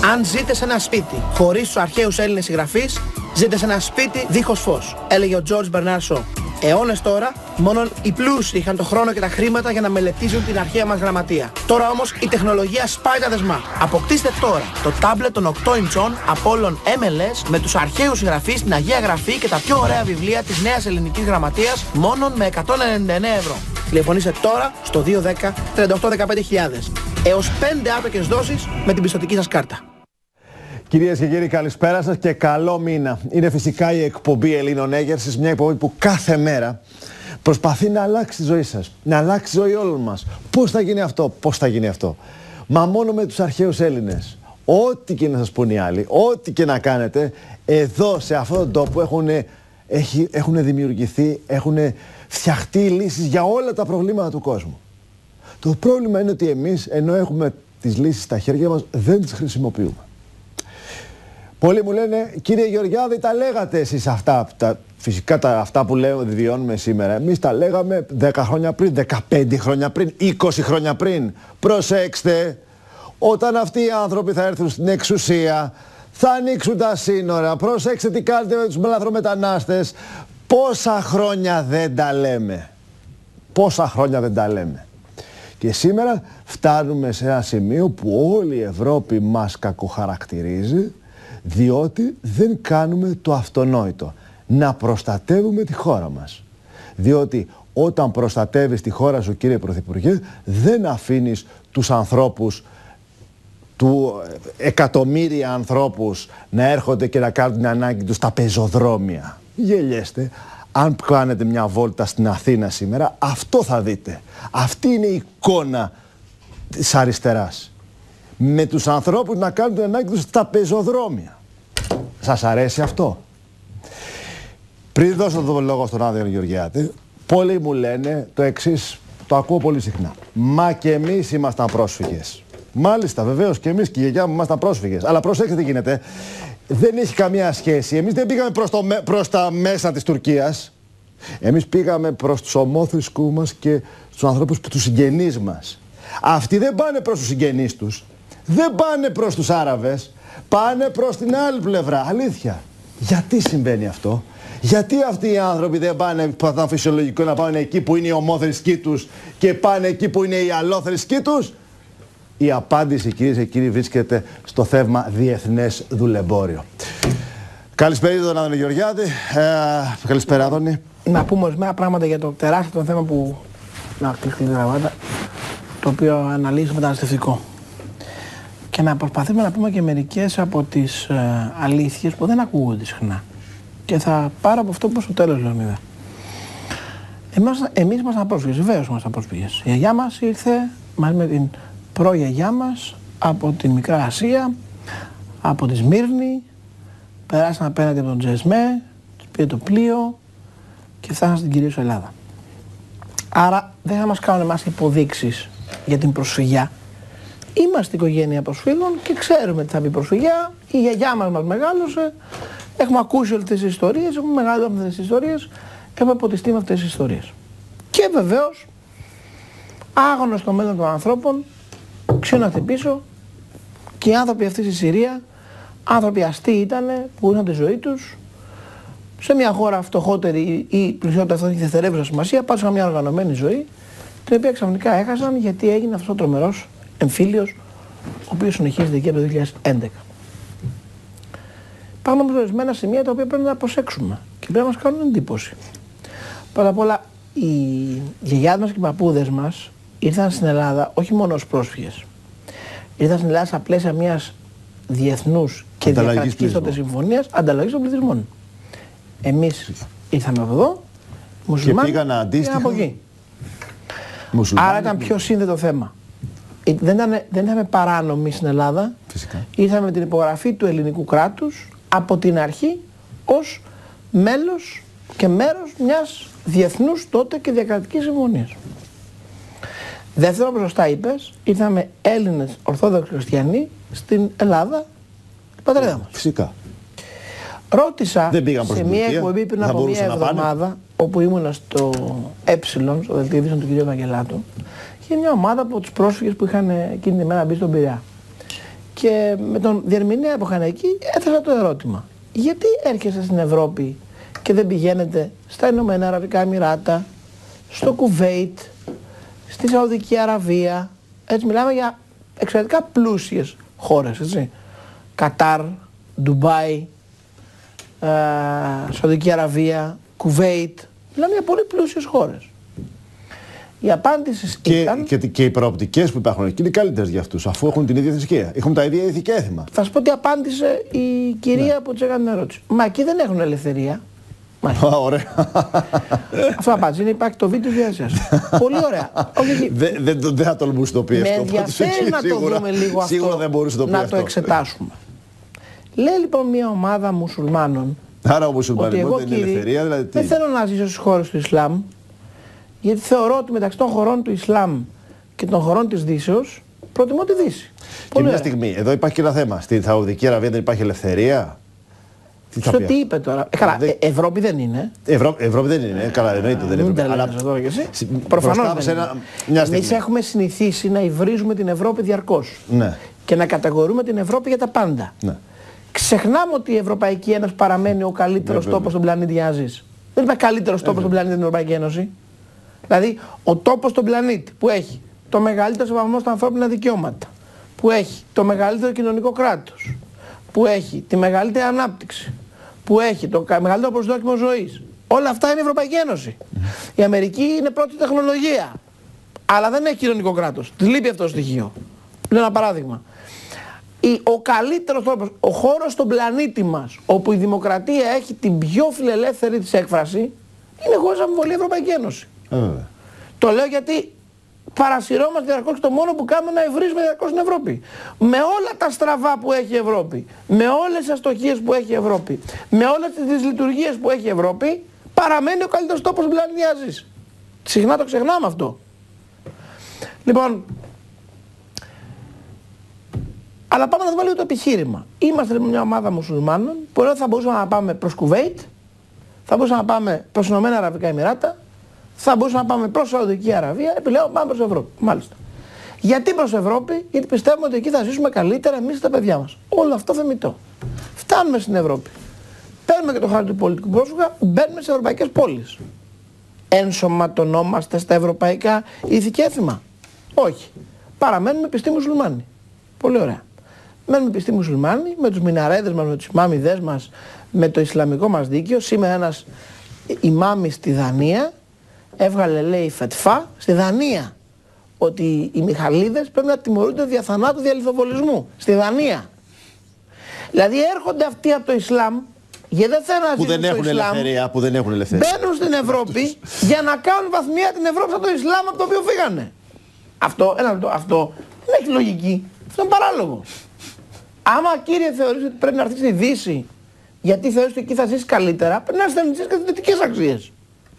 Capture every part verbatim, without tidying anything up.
Αν ζείτε σε ένα σπίτι χωρίς τους αρχαίους Έλληνες συγγραφείς, ζείτε σε ένα σπίτι δίχως φως, έλεγε ο Τζορτζ Μπερνάρ Σο. Αιώνες τώρα, μόνο οι πλούσιοι είχαν το χρόνο και τα χρήματα για να μελετήσουν την αρχαία μας γραμματεία. Τώρα όμως η τεχνολογία σπάει τα δεσμά. Αποκτήστε τώρα το τάμπλετ των οκτώ ιντσών Apollon εμ ελ ες με τους αρχαίους συγγραφείς, την Αγία Γραφή και τα πιο ωραία βιβλία της νέας ελληνικής γραμματείας μόνον με εκατόν ενενήντα εννέα ευρώ. Τηλεφωνήστε τώρα στο δύο δέκα τριάντα οκτώ δεκαπέντε χιλιάδες. Έως πέντε άτοκες δόσεις με την πιστωτική σας κάρτα. Κυρίες και κύριοι, καλησπέρα σας και καλό μήνα. Είναι φυσικά η εκπομπή Ελλήνων Έγερσης, μια εκπομπή που κάθε μέρα προσπαθεί να αλλάξει τη ζωή σας, να αλλάξει τη ζωή όλων μας. Πώς θα γίνει αυτό, πώς θα γίνει αυτό. Μα μόνο με τους αρχαίους Έλληνες. Ό,τι και να σας πούν οι άλλοι, ό,τι και να κάνετε, εδώ σε αυτόν τον τόπο έχουν, έχουν δημιουργηθεί, έχουν φτιαχτεί λύσεις για όλα τα προβλήματα του κόσμου. Το πρόβλημα είναι ότι εμείς, ενώ έχουμε τις λύσεις στα χέρια μας, δεν τις χρησιμοποιούμε. Πολλοί μου λένε, κύριε Γεωργιάδη, τα λέγατε εσείς αυτά, τα, φυσικά τα, αυτά που λέω βιώνουμε σήμερα. Εμείς τα λέγαμε δέκα χρόνια πριν, δεκαπέντε χρόνια πριν, είκοσι χρόνια πριν. Προσέξτε, όταν αυτοί οι άνθρωποι θα έρθουν στην εξουσία, θα ανοίξουν τα σύνορα. Προσέξτε τι κάνετε με τους λαθρομετανάστες. Πόσα χρόνια δεν τα λέμε. Πόσα χρόνια δεν τα λέμε. Και σήμερα φτάνουμε σε ένα σημείο που όλη η Ευρώπη μας κακοχαρακτηρίζει, διότι δεν κάνουμε το αυτονόητο, να προστατεύουμε τη χώρα μας. Διότι όταν προστατεύεις τη χώρα σου, κύριε Πρωθυπουργέ, δεν αφήνεις τους ανθρώπους, του εκατομμύρια ανθρώπους να έρχονται και να κάνουν την ανάγκη τους στα πεζοδρόμια. Γελιέστε. Αν κάνετε μια βόλτα στην Αθήνα σήμερα, αυτό θα δείτε. Αυτή είναι η εικόνα της αριστεράς. Με τους ανθρώπους να κάνουν την ανάγκη τους στα πεζοδρόμια. Σας αρέσει αυτό? Πριν δώσω το λόγο στον Άδειο Γεωργιάτη, πολλοί μου λένε το εξής, το ακούω πολύ συχνά. Μα και εμείς ήμασταν πρόσφυγες. Μάλιστα, βεβαίως και εμείς και η γιαγιά μου ήμασταν πρόσφυγες. Αλλά προσέξτε τι γίνεται. Δεν έχει καμία σχέση. Εμείς δεν πήγαμε προς, το, προς τα μέσα της Τουρκίας. Εμείς πήγαμε προς τους ομόθρησκούς μας και στους ανθρώπους, τους συγγενείς μας. Αυτοί δεν πάνε προς τους συγγενείς τους. Δεν πάνε προς τους Άραβες. Πάνε προς την άλλη πλευρά. Αλήθεια. Γιατί συμβαίνει αυτό? Γιατί αυτοί οι άνθρωποι δεν πάνε, που θα ήταν φυσιολογικό να πάνε εκεί που είναι οι ομόθρησκοί τους και πάνε εκεί που είναι οι αλλόθρησκοί τους? Η απάντηση, κυρίες και κύριοι, βρίσκεται στο θέμα διεθνές δουλεμπόριο. Καλησπέρα τον Άδωνη Γεωργιάδη. Ε, καλησπέρα, Άδωνη. Να πούμε ορισμένα πράγματα για το τεράστιο θέμα που. Να κλείσει τη γραμμάτα. Το οποίο αναλύει το μεταναστευτικό. Και να προσπαθήσουμε να πούμε και μερικές από τις ε, αλήθειες που δεν ακούγονται συχνά. Και θα πάρω από αυτό προς το τέλος, Λεωνίδα. Εμείς ήμασταν πρόσφυγες, βεβαίως ήμασταν πρόσφυγες. Η γιαγιά μας ήρθε μαζί με την προγιαγιά μας από την Μικρά Ασία, από τη Σμύρνη, περάσαν απέναντι από τον Τζεσμέ, τους πήρε το πλοίο και φτάσαν στην κυρίως Ελλάδα. Άρα δεν θα μας κάνουν εμάς υποδείξεις για την προσφυγιά. Είμαστε οικογένεια προσφύγων και ξέρουμε τι θα πει προσφυγιά. Η γιαγιά μας μας μεγάλωσε, έχουμε ακούσει όλες τις ιστορίες, έχουμε μεγάλωσει αυτές τις ιστορίες, έχουμε ποτιστεί με αυτές τις ιστορίες. Και βεβαίως, άγνωστο μέλλον των ανθρώπων, ξύνω να χτυπήσω, και οι άνθρωποι αυτοί στη Συρία, άνθρωποι αστεί ήτανε, που είχαν τη ζωή τους, σε μια χώρα φτωχότερη ή πλουσιότερη, αυτό έχει δευτερεύουσα σημασία, πάσαν μια οργανωμένη ζωή, την οποία ξαφνικά έχασαν γιατί έγινε αυτός ο τρομερός εμφύλιος, ο οποίος συνεχίζεται εκεί από το δύο χιλιάδες έντεκα. Υπάρχουν όμως ορισμένα σημεία τα οποία πρέπει να προσέξουμε και πρέπει να μας κάνουν εντύπωση. Πρώτα απ' όλα, οι γιαγιάδες μας και οι παππούδες μας ήρθαν στην Ελλάδα όχι μόνο ως πρόσφυγες. Ήρθαν στην Ελλάδα στα πλαίσια μιας διεθνούς και διακρατικής τότε συμφωνίας ανταλλαγής των πληθυσμών. Εμείς ήρθαμε από εδώ, μουσουλμάνοι, και πήγαν αντίστοιχα από εκεί. Άρα ήταν πιο σύνδετο θέμα. Δεν ήταν, δεν ήταν παράνομοι στην Ελλάδα. Φυσικά. Ήρθαμε με την υπογραφή του ελληνικού κράτους από την αρχή ως μέλος και μέρος μιας διεθνούς τότε και διακρατικής συμφωνίας. Δεύτερον, όπως σωστά είπες, ήρθαμε Έλληνες Ορθόδοξοι Χριστιανοί στην Ελλάδα, την πατρίδα μας. Φυσικά. Ρώτησα σε μια εκπομπή πριν από μια εβδομάδα, όπου ήμουνα στο Ε, στο δελτίο ειδήσεων του κ. Ευαγγελάτου, είχε μια ομάδα από τους πρόσφυγες που είχαν εκείνη τη μέρα μπει στον Πειραιά. Και με τον διερμηνέα που είχαν εκεί έθεσα το ερώτημα. Γιατί έρχεσαι στην Ευρώπη και δεν πηγαίνετε στα Ηνωμένα Αραβικά Εμιράτα, στο Κουβέιτ, στη Σαουδική Αραβία? Έτσι μιλάμε για εξαιρετικά πλούσιες χώρες, έτσι. Κατάρ, Ντουμπάι, ε, Σαουδική Αραβία, Κουβέιτ. Μιλάμε για πολύ πλούσιες χώρες. Η απάντηση και, ήταν... Και, και οι προοπτικές που υπάρχουν εκεί είναι καλύτερες για αυτούς, αφού έχουν την ίδια θρησκεία. Έχουν τα ίδια ηθικά έθιμα. Θα σου πω τι απάντησε η κυρία ναι. που της έκανε την ερώτηση. Μα εκεί δεν έχουν ελευθερία. Α, ωραία. Αυτό απάντησε. Είναι, υπάρχει το βίντεο διαδικασίας. Πολύ ωραία. Δεν δε, δε θα τολμούσε το πει αυτό. Με ενδιαφέρει να το δούμε λίγο αυτό. Σίγουρα δεν μπορούσε το πει να αυτό. το εξετάσουμε. Λέει λοιπόν μια ομάδα μουσουλμάνων. Άρα ο μουσουλμανισμός δεν είναι ελευθερία, δηλαδή τι? Δεν θέλω να ζήσω στις χώρες του Ισλάμ. Γιατί θεωρώ ότι μεταξύ των χωρών του Ισλάμ και των χωρών της Δύσεως προτιμώ τη Δύση. Και μια στιγμή, εδώ υπάρχει και ένα θέμα. Στη Σαουδική Αραβία δεν υπάρχει ελευθερία. Τι Στο τι είπε τώρα. Ε, καλά, ε, Ευρώπη δεν είναι. Ευρώ, Ευρώπη δεν είναι. Καλά, εννοείται δεν είναι. Αλλά προφανώς δεν είναι. Εμείς έχουμε συνηθίσει να υβρίζουμε την Ευρώπη διαρκώς. Ναι. Και να κατηγορούμε την Ευρώπη για τα πάντα. Ναι. Ξεχνάμε ότι η Ευρωπαϊκή Ένωση παραμένει ο καλύτερος ναι, τόπος στον πλανήτη για να ζεις. Δεν υπάρχει καλύτερος τόπος στον πλανήτη την Ευρωπαϊκή Ένωση. Δηλαδή, ο τόπος στον πλανήτη που έχει το μεγαλύτερο σεβασμό στα ανθρώπινα δικαιώματα, που έχει το μεγαλύτερο κοινωνικό κράτος, που έχει τη μεγαλύτερη ανάπτυξη, που έχει το μεγαλύτερο προσδόκιμο ζωής. Όλα αυτά είναι η Ευρωπαϊκή Ένωση. Η Αμερική είναι πρώτη τεχνολογία, αλλά δεν έχει κοινωνικό κράτος. Της λείπει αυτό το στοιχείο. Λέω ένα παράδειγμα. Ο καλύτερος τρόπος, ο χώρος στον πλανήτη μας, όπου η δημοκρατία έχει την πιο φιλελεύθερη της έκφραση, είναι χωρίς αμφιβολία η Ευρωπαϊκή Ένωση. Ε, το λέω γιατί παρασυρώμαστε διαρκώς και το μόνο που κάνουμε είναι να ευρύσουμε διαρκώς στην Ευρώπη. Με όλα τα στραβά που έχει η Ευρώπη, με όλες τις αστοχίες που έχει η Ευρώπη, με όλες τις δυσλειτουργίες που έχει η Ευρώπη, παραμένει ο καλύτερος τόπος που πλανήτη να ζεις. Συχνά το ξεχνάμε αυτό. Λοιπόν, αλλά πάμε να δούμε λίγο το επιχείρημα. Είμαστε μια ομάδα μουσουλμάνων που εδώ θα μπορούσαμε να πάμε προς Κουβέιτ, θα μπορούσαμε να πάμε προς Ηνωμένα Αραβικά Εμιράτα, θα μπορούσαμε να πάμε προς Σαουδική Αραβία, επιλέγω πάμε προς Ευρώπη. Μάλιστα. Γιατί προς Ευρώπη? Γιατί πιστεύουμε ότι εκεί θα ζήσουμε καλύτερα εμείς και τα παιδιά μας. Όλο αυτό θεμιτό. Φτάνουμε στην Ευρώπη. Παίρνουμε και το χάρτη του πολιτικού πρόσωπα, μπαίνουμε σε ευρωπαϊκές πόλεις. Ενσωματωνόμαστε στα ευρωπαϊκά ηθική έθιμα? Όχι. Παραμένουμε πιστοί μουσουλμάνοι. Πολύ ωραία. Μένουμε πιστοί μουσουλμάνοι, με τους μιναρέδες μας, με τους ημάμιδες μας, με το Ισλαμικό μας δίκαιο. Σήμερα ένας ημάμις στη Δανία έβγαλε, λέει, φετφά στη Δανία ότι οι Μιχαλίδες πρέπει να τιμωρούνται δια θανάτου δια λιθοβολισμού. Στη Δανία. Δηλαδή έρχονται αυτοί από το Ισλάμ, γιατί δεν θέλουν να που ζήσουν δεν στο έχουν Ισλάμ, ελευθερία, που δεν έχουν ελευθερία. Μπαίνουν στην Ευρώπη για να κάνουν βαθμία την Ευρώπη σαν το Ισλάμ από το οποίο φύγανε. Αυτό, ένα λεπτό, αυτό δεν έχει λογική. Αυτό είναι παράλογο. Άμα, κύριε, θεωρείς ότι πρέπει να έρθεις στη Δύση γιατί θεωρείς ότι εκεί θα ζήσεις καλύτερα, πρέπει να αισθανθείς και τις δυτικές αξίες.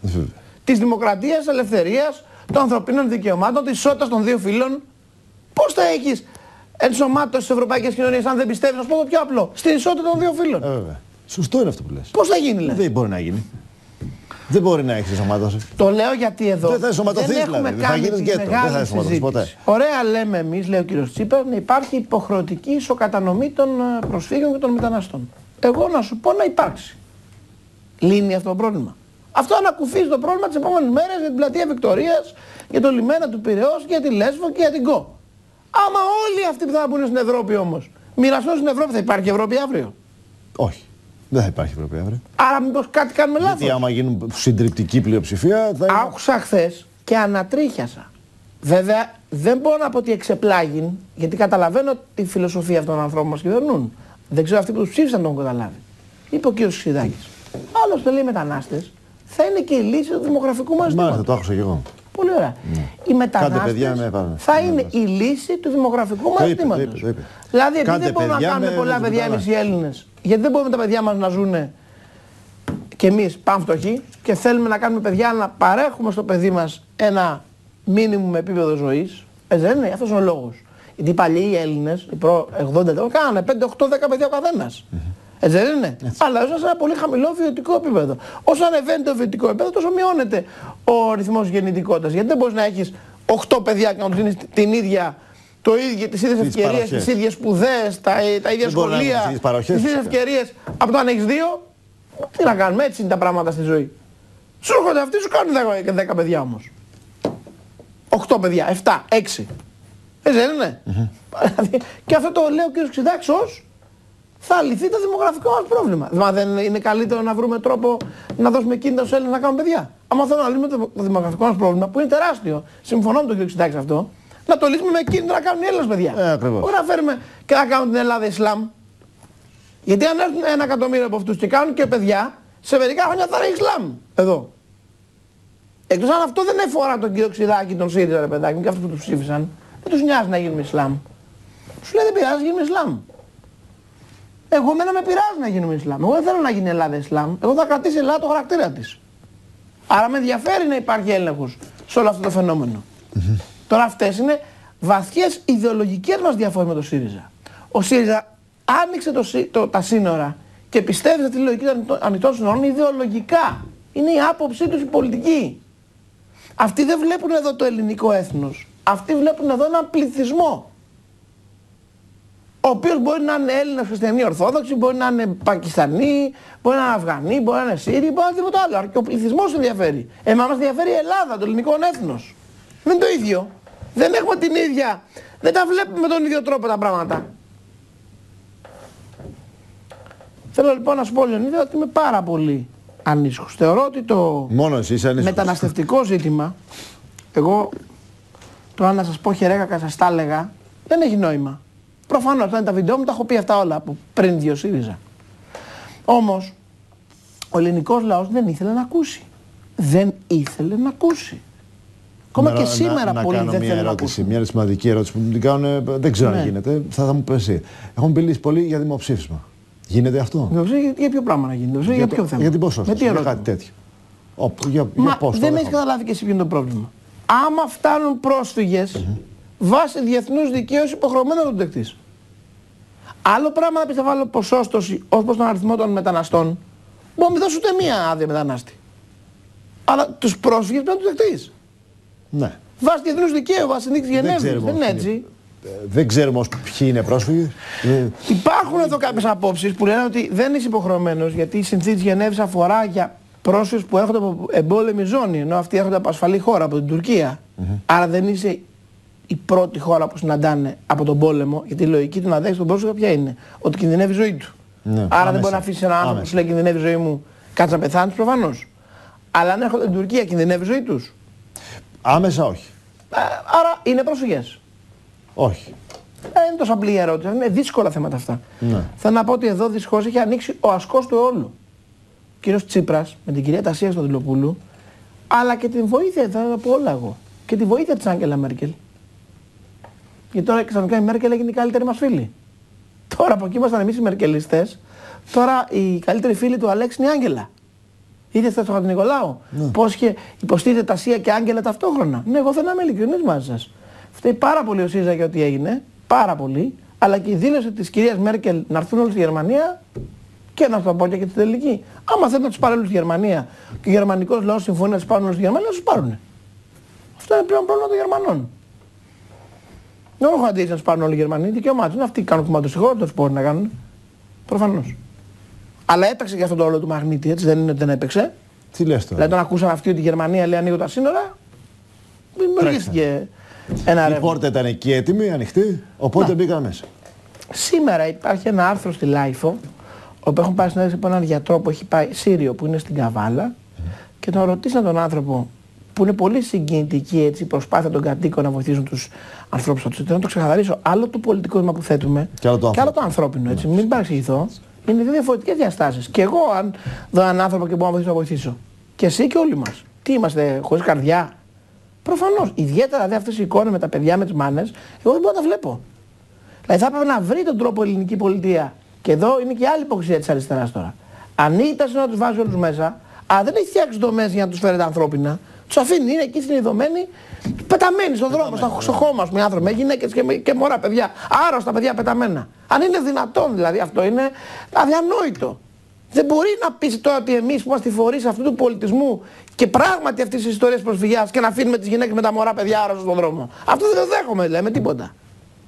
Της δημοκρατίας, της ελευθερίας, των ανθρωπίνων δικαιωμάτων, της ισότητας των δύο φύλων. Πώς θα έχεις ενσωμάτωση στις ευρωπαϊκές κοινωνίες αν δεν πιστεύεις? Να σου πω το πιο απλό. Στην ισότητα των δύο φύλων. Ε, βέβαια. Σωστό είναι αυτό που λες. Πώς θα γίνει, λες? Δεν μπορεί να γίνει. Δεν μπορεί να έχεις ενσωμάτωση. Το λέω γιατί εδώ δεν θα ενσωματωθείς, δεν έχουμε δηλαδή. κάνει Θα γίνεις γκέτο. Δεν θα ενσωματωθείς ποτέ. Ωραία λέμε εμείς, λέει ο κύριος Τσίπρας, να υπάρχει υποχρεωτική ισοκατανομή των προσφύγων και των μεταναστών. Εγώ να σου πω να υπάρξει. Λύνει αυτό το πρόβλημα? Αυτό ανακουφίζει το πρόβλημα τις επόμενες μέρες για την πλατεία Βικτωρίας, για το λιμένα του Πειραιώς, για τη Λέσβο και για την Κο. Άμα όλοι αυτοί που θα μπουν στην Ευρώπη όμως μοιραστούν στην Ευρώπη, θα υπάρχει Ευρώπη αύριο? Όχι. Δεν θα υπάρχει Ευρώπη αύριο. Άρα μήπως κάτι κάνουμε λάθος? Γιατί άμα γίνουν συντριπτική πλειοψηφία θα είναι... Άκουσα χθες και ανατρίχιασα. Βέβαια δεν μπορώ να πω ότι εξεπλάγει, γιατί καταλαβαίνω τη φιλοσοφία αυτών των ανθρώπων που μας κυβερνούν. Δεν ξέρω αυτοί που τους ψήφισαν τον καταλάβει. Είπε ο κύριος Χρυσιδάκης. Άλλωστε, λέει, οι μετανάστες θα είναι και η λύση του δημογραφικού μας ζητήματος. Μάλιστα, το άκουσα και εγώ. Πολύ ωραία. Mm. Οι μετανάστες θα ναι, είναι η λύση του δημογραφικού μας ζητήματος. Δηλαδή, επειδή δεν μπορούμε να κάνουμε πολλά παιδιά εμείς οι Έλληνες, γιατί δεν μπορούμε τα παιδιά μας να ζουν και εμείς πανφτωχοί και θέλουμε να κάνουμε παιδιά να παρέχουμε στο παιδί μας ένα μίνιμουμ επίπεδο ζωής. Έτσι δεν είναι? Αυτός είναι ο λόγος. Γιατί οι παλιοί Έλληνες, οι προ ογδόντα ετών, κάνανε πέντε, οκτώ, δέκα παιδιά ο καθένας. Mm-hmm. Έτσι δεν είναι? Έτσι. Αλλά ζουν σε ένα πολύ χαμηλό βιωτικό επίπεδο. Όσο ανεβαίνει το βιωτικό επίπεδο, τόσο μειώνεται ο ρυθμός γεννητικότητας. Γιατί δεν μπορείς να έχεις οκτώ παιδιά και να τους δίνεις την ίδια το ίδιο, τις ίδιες ευκαιρίες, τις ίδιες σπουδές, τα, τα ίδια σχολεία, τις ίδιες ευκαιρίες. Από το αν έχεις δύο, τι να κάνουμε, έτσι είναι τα πράγματα στη ζωή. Σου έρχονται αυτοί, σου κάνουν δέκα παιδιά όμως. οκτώ παιδιά, επτά, έξι. Έτσι δεν είναι. Mm-hmm. Και αυτό το λέει ο κ. Ξηδάξος, θα λυθεί το δημογραφικό μας πρόβλημα. Μα δεν είναι καλύτερο να βρούμε τρόπο να δώσουμε κίνητρα στους Έλληνες να κάνουν παιδιά. Αν θέλουμε να λύσουμε το δημογραφικό μας πρόβλημα, που είναι τεράστιο, συμφωνώ με τον κ. Ξηδάξη αυτό, να το λύσουμε με κίνητρα να κάνουν οι Έλληνες παιδιά. Ε, ακριβώς. Όχι να φέρουμε και να κάνουμε την Ελλάδα Ισλάμ. Γιατί αν έρθουν ένα εκατομμύριο από αυτούς και κάνουν και παιδιά, σε μερικά χρόνια θα είναι Ισλάμ εδώ. Εκτός αν αυτό δεν εφορά τον κύριο Ξηδάκη, τον ΣΥΡΙΖΑ, ρε παιδάκι μου, και αυτούς που τους ψήφισαν, δεν τους νοιάζει να γίνουμε Ισλάμ. Σου λέει δεν πειράζει, γίνουμε Ισλάμ. Εγώ εμένα με πειράζει να γίνουμε Ισλάμ. Εγώ δεν θέλω να γίνει η Ελλάδα Ισλάμ. Εγώ θα κρατήσει η Ελλάδα το χαρακτήρα της. Άρα με ενδιαφέρει να υπάρχει έλεγχος σε όλο αυτό το φαινόμενο. Mm-hmm. Τώρα αυτές είναι βαθιές ιδεολογικές μας διαφορές με το ΣΥΡΙΖΑ. Ο ΣΥΡΙΖΑ άνοιξε το, το, τα σύνορα και πιστεύει ότι η λογική των ανοιχτών σύνορων ιδεολογικά. Είναι η άποψή τους η πολιτική. Αυτοί δεν βλέπουν εδώ το ελληνικό έθνος. Αυτοί βλέπουν εδώ έναν πληθυσμό. Ο οποίος μπορεί να είναι Έλληνας χριστιανοί Ορθόδοξοι, μπορεί να είναι Πακιστανοί, μπορεί να είναι Αφγανοί, μπορεί να είναι Σύριοι, μπορεί να είναι τίποτα άλλο. Και ο πληθυσμός ενδιαφέρει. Εμάς μας ενδιαφέρει η Ελλάδα, το ελληνικό έθνος. Δεν είναι το ίδιο. Δεν έχουμε την ίδια. Δεν τα βλέπουμε με τον ίδιο τρόπο τα πράγματα. Θέλω λοιπόν να σου πω, Λεωνίδα, ότι είμαι πάρα πολύ ανήσυχος. Θεωρώ ότι το μεταναστευτικό ζήτημα, εγώ τώρα να σας πω χερέγακα, σας τα έλεγα, δεν έχει νόημα. Προφανώς, όταν είναι τα βίντεο μου τα έχω πει αυτά όλα από πριν δύο ΣΥΡΙΖΑ. Όμως, ο ελληνικός λαός δεν ήθελε να ακούσει. Δεν ήθελε να ακούσει. Ακόμα και σήμερα να, πολλοί να δεν θέλουν να ακούσουν. Μια σημαντική ερώτηση που μου την κάνουν, δεν ξέρω ναι. αν γίνεται, θα, θα μου πει εσύ. Έχουν μιλήσει πολύ για δημοψήφισμα. Γίνεται αυτό? Για, για ποιο πράγμα να γίνει, για, για ποιο θέμα? Για την ποσόστοση, για κάτι τέτοιο. Ο, για, Μα για πώς, δεν έχεις καταλάβει και εσύ ποιο είναι το πρόβλημα. Άμα φτάνουν πρόσφυγες, mm-hmm. βάσει διεθνούς δικαίωσης υποχρεωμένο να τον δεχτείς. Άλλο πράγμα να πεις θα βάλω ποσόστοση ως προς τον αριθμό των μεταναστών, μπορεί να μην δώσω ούτε μία άδεια μετανάστη. Αλλά τους πρόσφυγες πρέπει να τους δεχτείς. Ναι. Βάσει διεθνούς δικαίου, βάσει συνθήκης Γενέβης. Δεν είναι έτσι. Δεν ξέρουμε όμως ποιοι είναι πρόσφυγες. Υπάρχουν εδώ κάποιες απόψεις που λένε ότι δεν είσαι υποχρεωμένος, γιατί η συνθήκη της Γενέβης αφορά για πρόσφυγες που έρχονται από εμπόλεμη ζώνη, ενώ αυτοί έρχονται από ασφαλή χώρα, από την Τουρκία. Mm-hmm. Άρα δεν είσαι η πρώτη χώρα που συναντάνε από τον πόλεμο, γιατί η λογική του να δέχεις τον πρόσφυγα ποια είναι? Ότι κινδυνεύει η ζωή του. Ναι, άρα άμεσα. Δεν μπορεί να αφήσει έναν άνθρωπο που σου λέει κινδυνεύει η ζωή μου, κάτσε να πεθάνεις προφανώς. Αλλά αν έρχονται από την Τουρκία, κινδυνεύει η ζωή τους? Άμεσα όχι. Άρα είναι πρόσφυγες? Όχι. Ε, είναι τόσο απλή η ερώτηση. Είναι δύσκολα θέματα αυτά. Ναι. Θέλω να πω ότι εδώ δυστυχώς έχει ανοίξει ο ασκός του όλου. Ο κύριος Τσίπρας με την κυρία Τασία Στοδηλοπούλου, αλλά και την βοήθεια, θα πω όλα εγώ, και τη βοήθεια της Άγγελα Μέρκελ. Γιατί τώρα ξαφνικά η Μέρκελ έγινε η καλύτερη μας φίλη. Τώρα από εκεί ήμασταν εμείς οι Μερκελιστές, τώρα η καλύτερη φίλη του Αλέξη είναι η Άγγελα. Είδες στο Χατζηνικολάου ναι. πώς είχε υποστήριζε Τασία και Άγγελα ταυτόχρονα? Ναι, εγώ θέλω να είμαι ειλικρινής μαζί σας. Φταίει πάρα πολύ ο ΣΥΡΙΖΑ για ό,τι έγινε, πάρα πολύ, αλλά και η δήλωση της κυρίας Μέρκελ να έρθουν όλοι στη Γερμανία και να σου το πω και την τελική. Άμα θέλουν να τους πάρουν όλους στη Γερμανία και ο γερμανικός λαός συμφωνεί να τους πάρουν όλους στη Γερμανία, να τους πάρουν. Αυτό είναι πλέον πρόβλημα των Γερμανών. Δεν έχω αντίθεση να τους πάρουν όλοι οι Γερμανοί, δικαίωμά τους είναι αυτοί που κάνουν κομμάτι στη χώρα, τους μπορούν να κάνουν. Προφανώς. Αλλά έπαιξε και αυτό το ρόλο του μαγνήτη, έτσι δεν είναι ότι δεν έπαιξε. Τι λες τώρα? Δηλαδή τον ακούσαν αυτοί ότι η Γερμανία λέει ανοίγω τα σύνορα, δημιουργήθηκε. Ένα η πόρτα ήταν εκεί έτοιμη, ανοιχτή, οπότε μπήκαν μέσα. Σήμερα υπάρχει ένα άρθρο στη Λάιφο, όπου έχουν πάει συνέντευξη από έναν γιατρό που έχει πάει Σύριο, που είναι στην Καβάλα, mm. και τον ρωτήσαν τον άνθρωπο, που είναι πολύ συγκινητική έτσι, η προσπάθεια των κατοίκων να βοηθήσουν τους ανθρώπους αυτούς. Να το ξεκαθαρίσω, άλλο το πολιτικό βήμα που θέτουμε και άλλο το, και άλλο το ανθρώπινο, έτσι, mm. μην παρεξηγηθώ. Είναι δύο διαφορετικές διαστάσεις. Και εγώ, αν δω έναν άνθρωπο και μπορώ να βοηθήσω, να βοηθήσω. Και εσύ και όλοι μας. Τι είμαστε, χωρίς καρδιά? Προφανώς. Ιδιαίτερα δηλαδή αυτές οι εικόνες με τα παιδιά, με τις μάνες, εγώ δεν μπορώ να τα βλέπω. Δηλαδή θα έπρεπε να βρει τον τρόπο η ελληνική πολιτεία. Και εδώ είναι και άλλη υποκρισία της αριστεράς τώρα. Ανοίγει τα σύνορα να τους βάζει όλους μέσα, αλλά δεν έχει φτιάξει δομές για να τους φέρετε ανθρώπινα. Τους αφήνει, είναι εκεί συνειδωμένοι, πεταμένοι στον δρόμο, στο, στο χώμα με άνθρωποι, με γυναίκες και, και μωρά παιδιά. Άρρωστα παιδιά πεταμένα. Αν είναι δυνατόν δηλαδή, αυτό είναι αδιανόητο. Δεν μπορεί να πεις τώρα ότι εμείς που είμαστε φορείς αυτού του πολιτισμού και πράγματι αυτής της ιστορίας προσφυγιάς και να αφήνουμε τις γυναίκες με τα μωρά παιδιά άρρωστα στον δρόμο. Αυτό δεν το δέχομαι δηλαδή με τίποτα.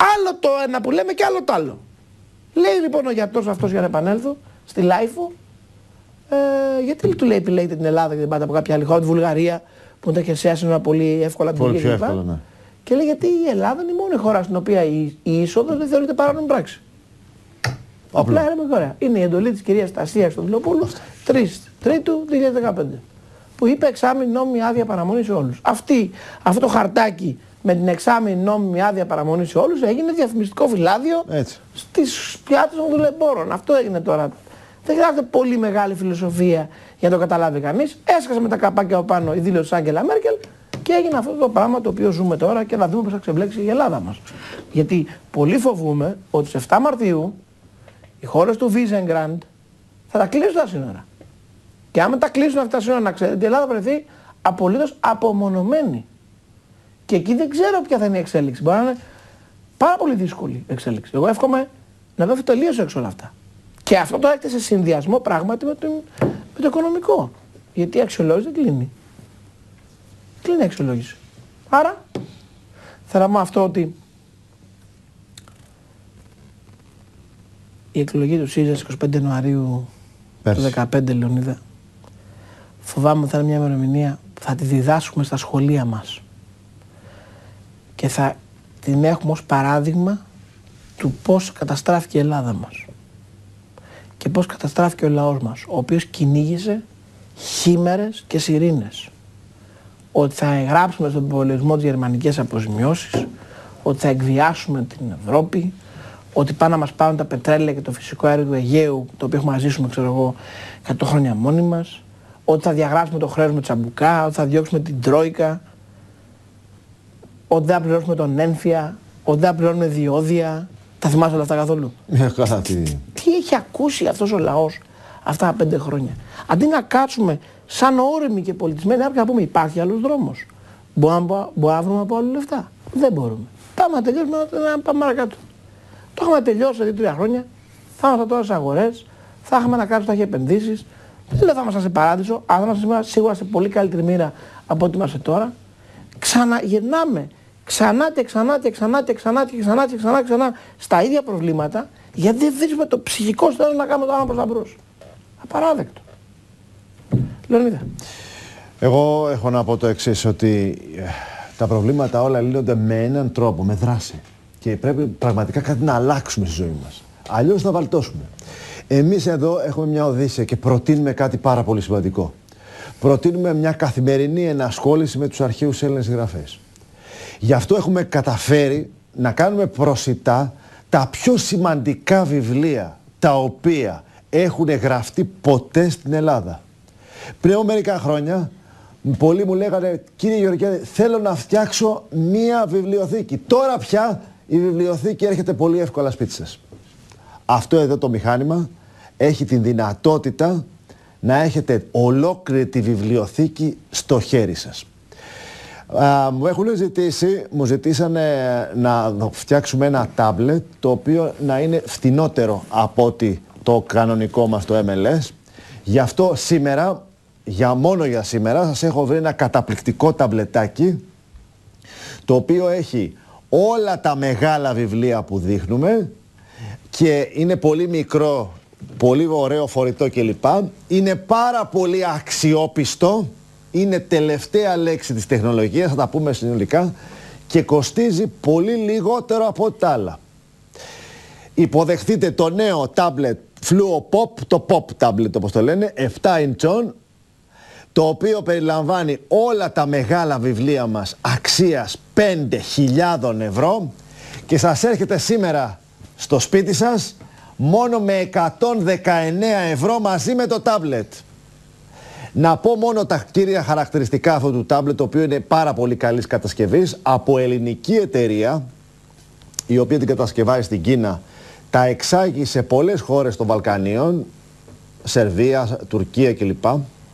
Άλλο το ένα που λέμε και άλλο το άλλο. Λέει λοιπόν ο γιατρός αυτός, για να επανέλθω, στη Λάιφο, ε, γιατί του λέει επιλέγετε την Ελλάδα και δεν πάτε από κάποια άλλη χώρα, τη Βουλγαρία, που είναι τα χερσαία σύνορα πολύ εύκολα. Πολύ πιο εύκολα, ναι. Και λέει γιατί η Ελλάδα είναι η μόνη χώρα στην οποία η, η είσοδος δεν θεωρείται παράνομη πράξη. Απλά είναι ωραία. Είναι η εντολή της κυρίας Τασίας Στοδηλοπούλου, τρεις Τρίτου δύο χιλιάδες δεκαπέντε, που είπε εξάμηνη νόμιμη άδεια παραμονή σε όλους. Αυτή, αυτό το χαρτάκι με την εξάμηνη νόμιμη άδεια παραμονή σε όλους έγινε διαφημιστικό φυλάδιο στις πιάτες των δουλεμπόρων. Αυτό έγινε τώρα. Δεν χρειάζεται πολύ μεγάλη φιλοσοφία για να το καταλάβει κανείς. Έσκασε με τα καπάκια από πάνω η δήλωση της Άγγελα Μέρκελ και έγινε αυτό το πράγμα το οποίο ζούμε τώρα και να δούμε πώς θα ξεμπλέξει η Ελλάδα μας. Γιατί πολύ φοβούμε ότι στις εφτά Μαρτίου οι χώρες του Βίζεγκραντ θα τα κλείσουν τα σύνορα. Και άμα τα κλείσουν αυτά τα σύνορα, να ξέρετε, η Ελλάδα θα βρεθεί απολύτως απομονωμένη. Και εκεί δεν ξέρω ποια θα είναι η εξέλιξη. Μπορεί να είναι πάρα πολύ δύσκολη εξέλιξη. Εγώ εύχομαι να δώσει τελείως έξω όλα αυτά. Και αυτό το έχετε σε συνδυασμό πράγματι με το, με το οικονομικό. Γιατί η αξιολόγηση δεν κλείνει. Κλείνει η αξιολόγηση. Άρα, θέλαμε αυτό ότι η εκλογή του ΣΥΡΙΖΑ στις είκοσι πέντε Ιανουαρίου του δύο χιλιάδες δεκαπέντε, Λεωνίδα, φοβάμαι ότι θα είναι μια ημερομηνία που θα τη διδάσκουμε στα σχολεία μας. Και θα την έχουμε ως παράδειγμα του πώς καταστράφηκε η Ελλάδα μας. Και πώς καταστράφηκε ο λαός μας, ο οποίος κυνήγησε χήμερες και σιρήνες. Ότι θα εγγράψουμε στον πολιτισμό τις γερμανικές αποζημιώσεις, ότι θα εκβιάσουμε την Ευρώπη, ότι πάνε να μας πάρουν τα πετρέλαια και το φυσικό αέριο του Αιγαίου, το οποίο έχουμε να ζήσουμε, ξέρω εγώ, εκατό χρόνια μόνοι μας, ότι θα διαγράψουμε το χρέος με τσαμπουκά, ότι θα διώξουμε την Τρόικα, ότι δεν θα πληρώσουμε τον ένφια, ότι δεν θα πληρώνουμε διόδια. Τα θυμάσαι όλα αυτά καθόλου? Μια καλά τι... Τι έχει ακούσει αυτός ο λαός αυτά τα πέντε χρόνια? Αντί να κάτσουμε σαν όριμοι και πολιτισμένοι να πούμε υπάρχει άλλος δρόμος. Μπορούμε να βρούμε από άλλα λεφτά? Δεν μπορούμε. Πάμε να τελειώσουμε, να πάμε παρακάτω. Το έχουμε τελειώσει σε δύο τρία χρόνια. Θα είμαστε τώρα στις αγορές, θα έχουμε να κάνουμε ταχύ επενδύσεις. Δεν θα είμαστε σε παράδεισο, αλλά θα είμαστε σίγουρα σε πολύ καλύτερη μοίρα από ό,τι είμαστε τώρα. Ξαναγυρνάμε ξανά και ξανά και ξανά και ξανά και ξανά και ξανά, ξανά στα ίδια προβλήματα, γιατί δεν βρίσκουμε το ψυχικό στέλνο να κάνουμε το άλλο προς τα μπρος. Απαράδεκτο. Λεωνίδα. Εγώ έχω να πω το εξής, ότι τα προβλήματα όλα λύνονται με έναν τρόπο, με δράση. Και πρέπει πραγματικά κάτι να αλλάξουμε στη ζωή μας. Αλλιώς θα βαλτώσουμε. Εμείς εδώ έχουμε μια οδύσσια και προτείνουμε κάτι πάρα πολύ σημαντικό. Προτείνουμε μια καθημερινή ενασχόληση με τους αρχαίους Έλληνες συγγραφείς. Γι' αυτό έχουμε καταφέρει να κάνουμε προσιτά τα πιο σημαντικά βιβλία τα οποία έχουν γραφτεί ποτέ στην Ελλάδα. Πριν από μερικά χρόνια, πολλοί μου λέγανε, κύριε Γεωργιάδη, θέλω να φτιάξω μία βιβλιοθήκη. Τώρα πια η βιβλιοθήκη έρχεται πολύ εύκολα σπίτι σας. Αυτό εδώ το μηχάνημα έχει την δυνατότητα να έχετε ολόκληρη τη βιβλιοθήκη στο χέρι σας. Α, μου έχουν ζητήσει, μου ζητήσανε να φτιάξουμε ένα τάμπλετ το οποίο να είναι φτηνότερο από ότι το κανονικό μας το εμ ελ ες. Γι' αυτό σήμερα, για μόνο για σήμερα, σας έχω βρει ένα καταπληκτικό ταμπλετάκι το οποίο έχει όλα τα μεγάλα βιβλία που δείχνουμε και είναι πολύ μικρό, πολύ ωραίο φορητό κλπ. Είναι πάρα πολύ αξιόπιστο, είναι τελευταία λέξη της τεχνολογίας, θα τα πούμε συνολικά, και κοστίζει πολύ λιγότερο από ό,τι τα άλλα. Υποδεχτείτε το νέο τάμπλετ Fluo Pop, το Pop tablet όπως το λένε, επτά ιντσών, το οποίο περιλαμβάνει όλα τα μεγάλα βιβλία μας αξίας πέντε χιλιάδες ευρώ και σας έρχεται σήμερα στο σπίτι σας μόνο με εκατόν δεκαεννέα ευρώ μαζί με το τάμπλετ. Να πω μόνο τα κύρια χαρακτηριστικά αυτού του τάμπλετ, το οποίο είναι πάρα πολύ καλής κατασκευής, από ελληνική εταιρεία, η οποία την κατασκευάζει στην Κίνα, τα εξάγει σε πολλές χώρες των Βαλκανίων, Σερβία, Τουρκία κλπ.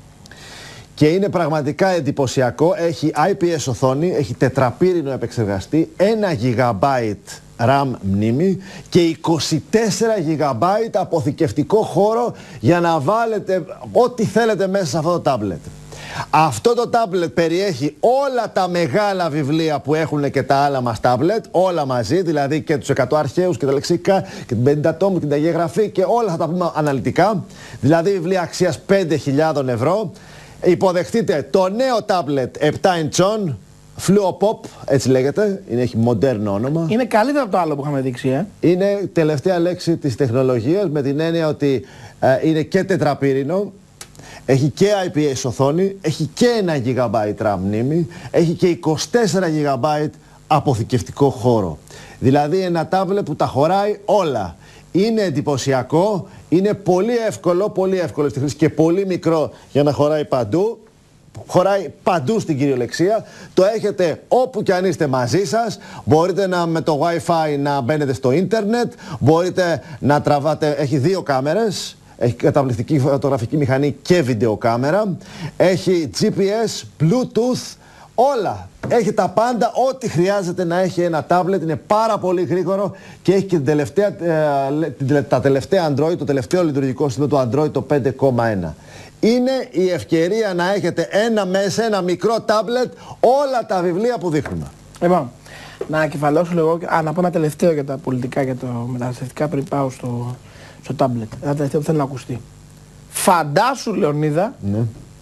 Και είναι πραγματικά εντυπωσιακό, έχει άι πι ες οθόνη, έχει τετραπύρινο επεξεργαστή, ένα γιγαμπάιτ RAM μνήμη και είκοσι τέσσερα γιγαμπάιτ αποθηκευτικό χώρο για να βάλετε ό,τι θέλετε μέσα σε αυτό το τάμπλετ. Αυτό το τάμπλετ περιέχει όλα τα μεγάλα βιβλία που έχουν και τα άλλα μας τάμπλετ, όλα μαζί, δηλαδή και τους εκατό αρχαίους και τα λεξικά και την πενήντα τόμου και την αγιογραφή και όλα θα τα πούμε αναλυτικά. Δηλαδή βιβλία αξίας πέντε χιλιάδες ευρώ. Υποδεχτείτε το νέο τάμπλετ επτά ιντσών, Fluo Pop, έτσι λέγεται, είναι, έχει μοντέρνο όνομα. Είναι καλύτερο από το άλλο που είχαμε δείξει, ε. Είναι τελευταία λέξη της τεχνολογίας, με την έννοια ότι ε, είναι και τετραπύρινο, έχει και άι πι ες οθόνη, έχει και ένα τζι μπι RAM μνήμη, έχει και είκοσι τέσσερα τζι μπι αποθηκευτικό χώρο. Δηλαδή ένα τάμπλετ που τα χωράει όλα. Είναι εντυπωσιακό, είναι πολύ εύκολο, πολύ εύκολο στη χρήση και πολύ μικρό για να χωράει παντού. Χωράει παντού στην κυριολεξία. Το έχετε όπου και αν είστε μαζί σας. Μπορείτε να, με το Wi-Fi να μπαίνετε στο ίντερνετ. Μπορείτε να τραβάτε. Έχει δύο κάμερες. Έχει καταπληκτική φωτογραφική μηχανή και βιντεοκάμερα. Έχει τζι πι ες, Bluetooth. Όλα. Έχει τα πάντα. Ό,τι χρειάζεται να έχει ένα τάμπλετ. Είναι πάρα πολύ γρήγορο και έχει και την τελευταία, ε, τα τελευταία Android, το τελευταίο λειτουργικό σύστημα του Android, το πέντε κόμμα ένα. Είναι η ευκαιρία να έχετε ένα μέσα, ένα μικρό τάμπλετ, όλα τα βιβλία που δείχνουμε. Λοιπόν, να κεφαλαιώσω λίγο, α, να πω ένα τελευταίο για τα πολιτικά και τα μεταναστευτικά πριν πάω στο, στο τάμπλετ. Ένα τελευταίο που θέλω να ακουστεί. Φαντάσου, Λεωνίδα, ναι.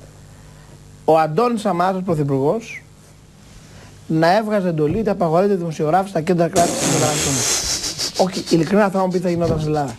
ο Αντώνης Σαμάρας, πρωθυπουργός, να έβγαζε εντολή ότι απαγορεύεται δημοσιογράφοι στα κέντρα κράτησης των μεταναστών. Όχι, ειλικρινά θα μου πει τι θα γινόταν στην Ελλάδα.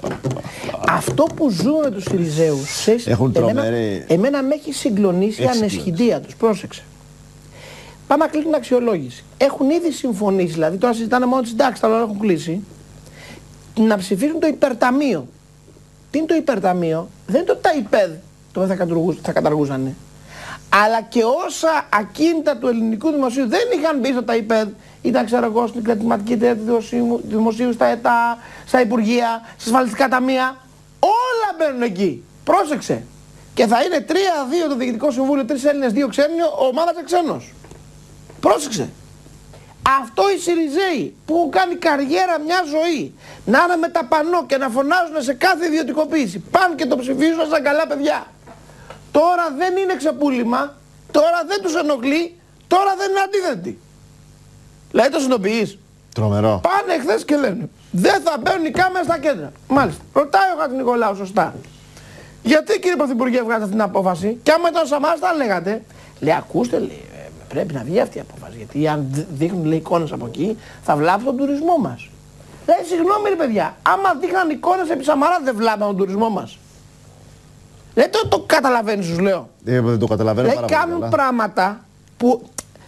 Αυτό που ζούμε με τους Συριζέους, έχουν εμένα, τρομερή... εμένα με έχει συγκλονίσει η αναισχυντία τους. Πρόσεξε. Πάμε να κλείσουν αξιολόγηση. Έχουν ήδη συμφωνήσει, δηλαδή τώρα συζητάνε μόνο τις συντάξεις, τα λόγια έχουν κλείσει, να ψηφίσουν το υπερταμείο. Τι είναι το υπερταμείο? Δεν είναι το ΤΑΙΠΕΔ, το δεν θα καταργούσαν. Αλλά και όσα ακίνητα του ελληνικού δημοσίου δεν είχαν μπει στο ΤΑΙΠΕΔ, ήταν, ξέρω εγώ, στην κρατηματική εταιρεία του δημοσίου, δημοσίου, στα ΕΤΑ, στα Υπουργεία, στα ασφαλιστικά ταμεία. Όλα μπαίνουν εκεί. Πρόσεξε. Και θα είναι τρία δύο το Διοικητικό Συμβούλιο, τρεις Έλληνες, δύο ξένοι, ομάδα ξένος. Πρόσεξε. Αυτό οι Συριζέοι που έχουν κάνει καριέρα μια ζωή, να είναι με τα πανό και να φωνάζουν σε κάθε ιδιωτικοποίηση, πάνε και το ψηφίζουν σαν καλά παιδιά. Τώρα δεν είναι ξεπούλημα, τώρα δεν τους ενοχλεί, τώρα δεν είναι αντίθετοι. Δηλαδή το συνοποιείς. Τρομερό. Πάνε χθες και λένε δεν θα μπαίνουν οι κάμερες στα κέντρα. Μάλιστα. Ρωτάει ο Χατζηνικολάου σωστά. Γιατί, κύριε Πρωθυπουργέ, βγάζετε αυτή την απόφαση? Και άμα ήταν ο Σαμάρας, τα λέγατε. Λέει, ακούστε, λέει, πρέπει να βγει αυτή η απόφαση. Γιατί αν δείχνουν, λέει, εικόνες από εκεί, θα βλάψουν τον τουρισμό μας. Λέει, συγγνώμη, ρε παιδιά, άμα δείχναν εικόνες επί Σαμαρά, δεν βλάψαν τον τουρισμό μας. Λέει, το, το καταλαβαίνεις, σου λέω. Ε, δεν το καταλαβαίνω. Λέει, κάνουν καλά πράγματα που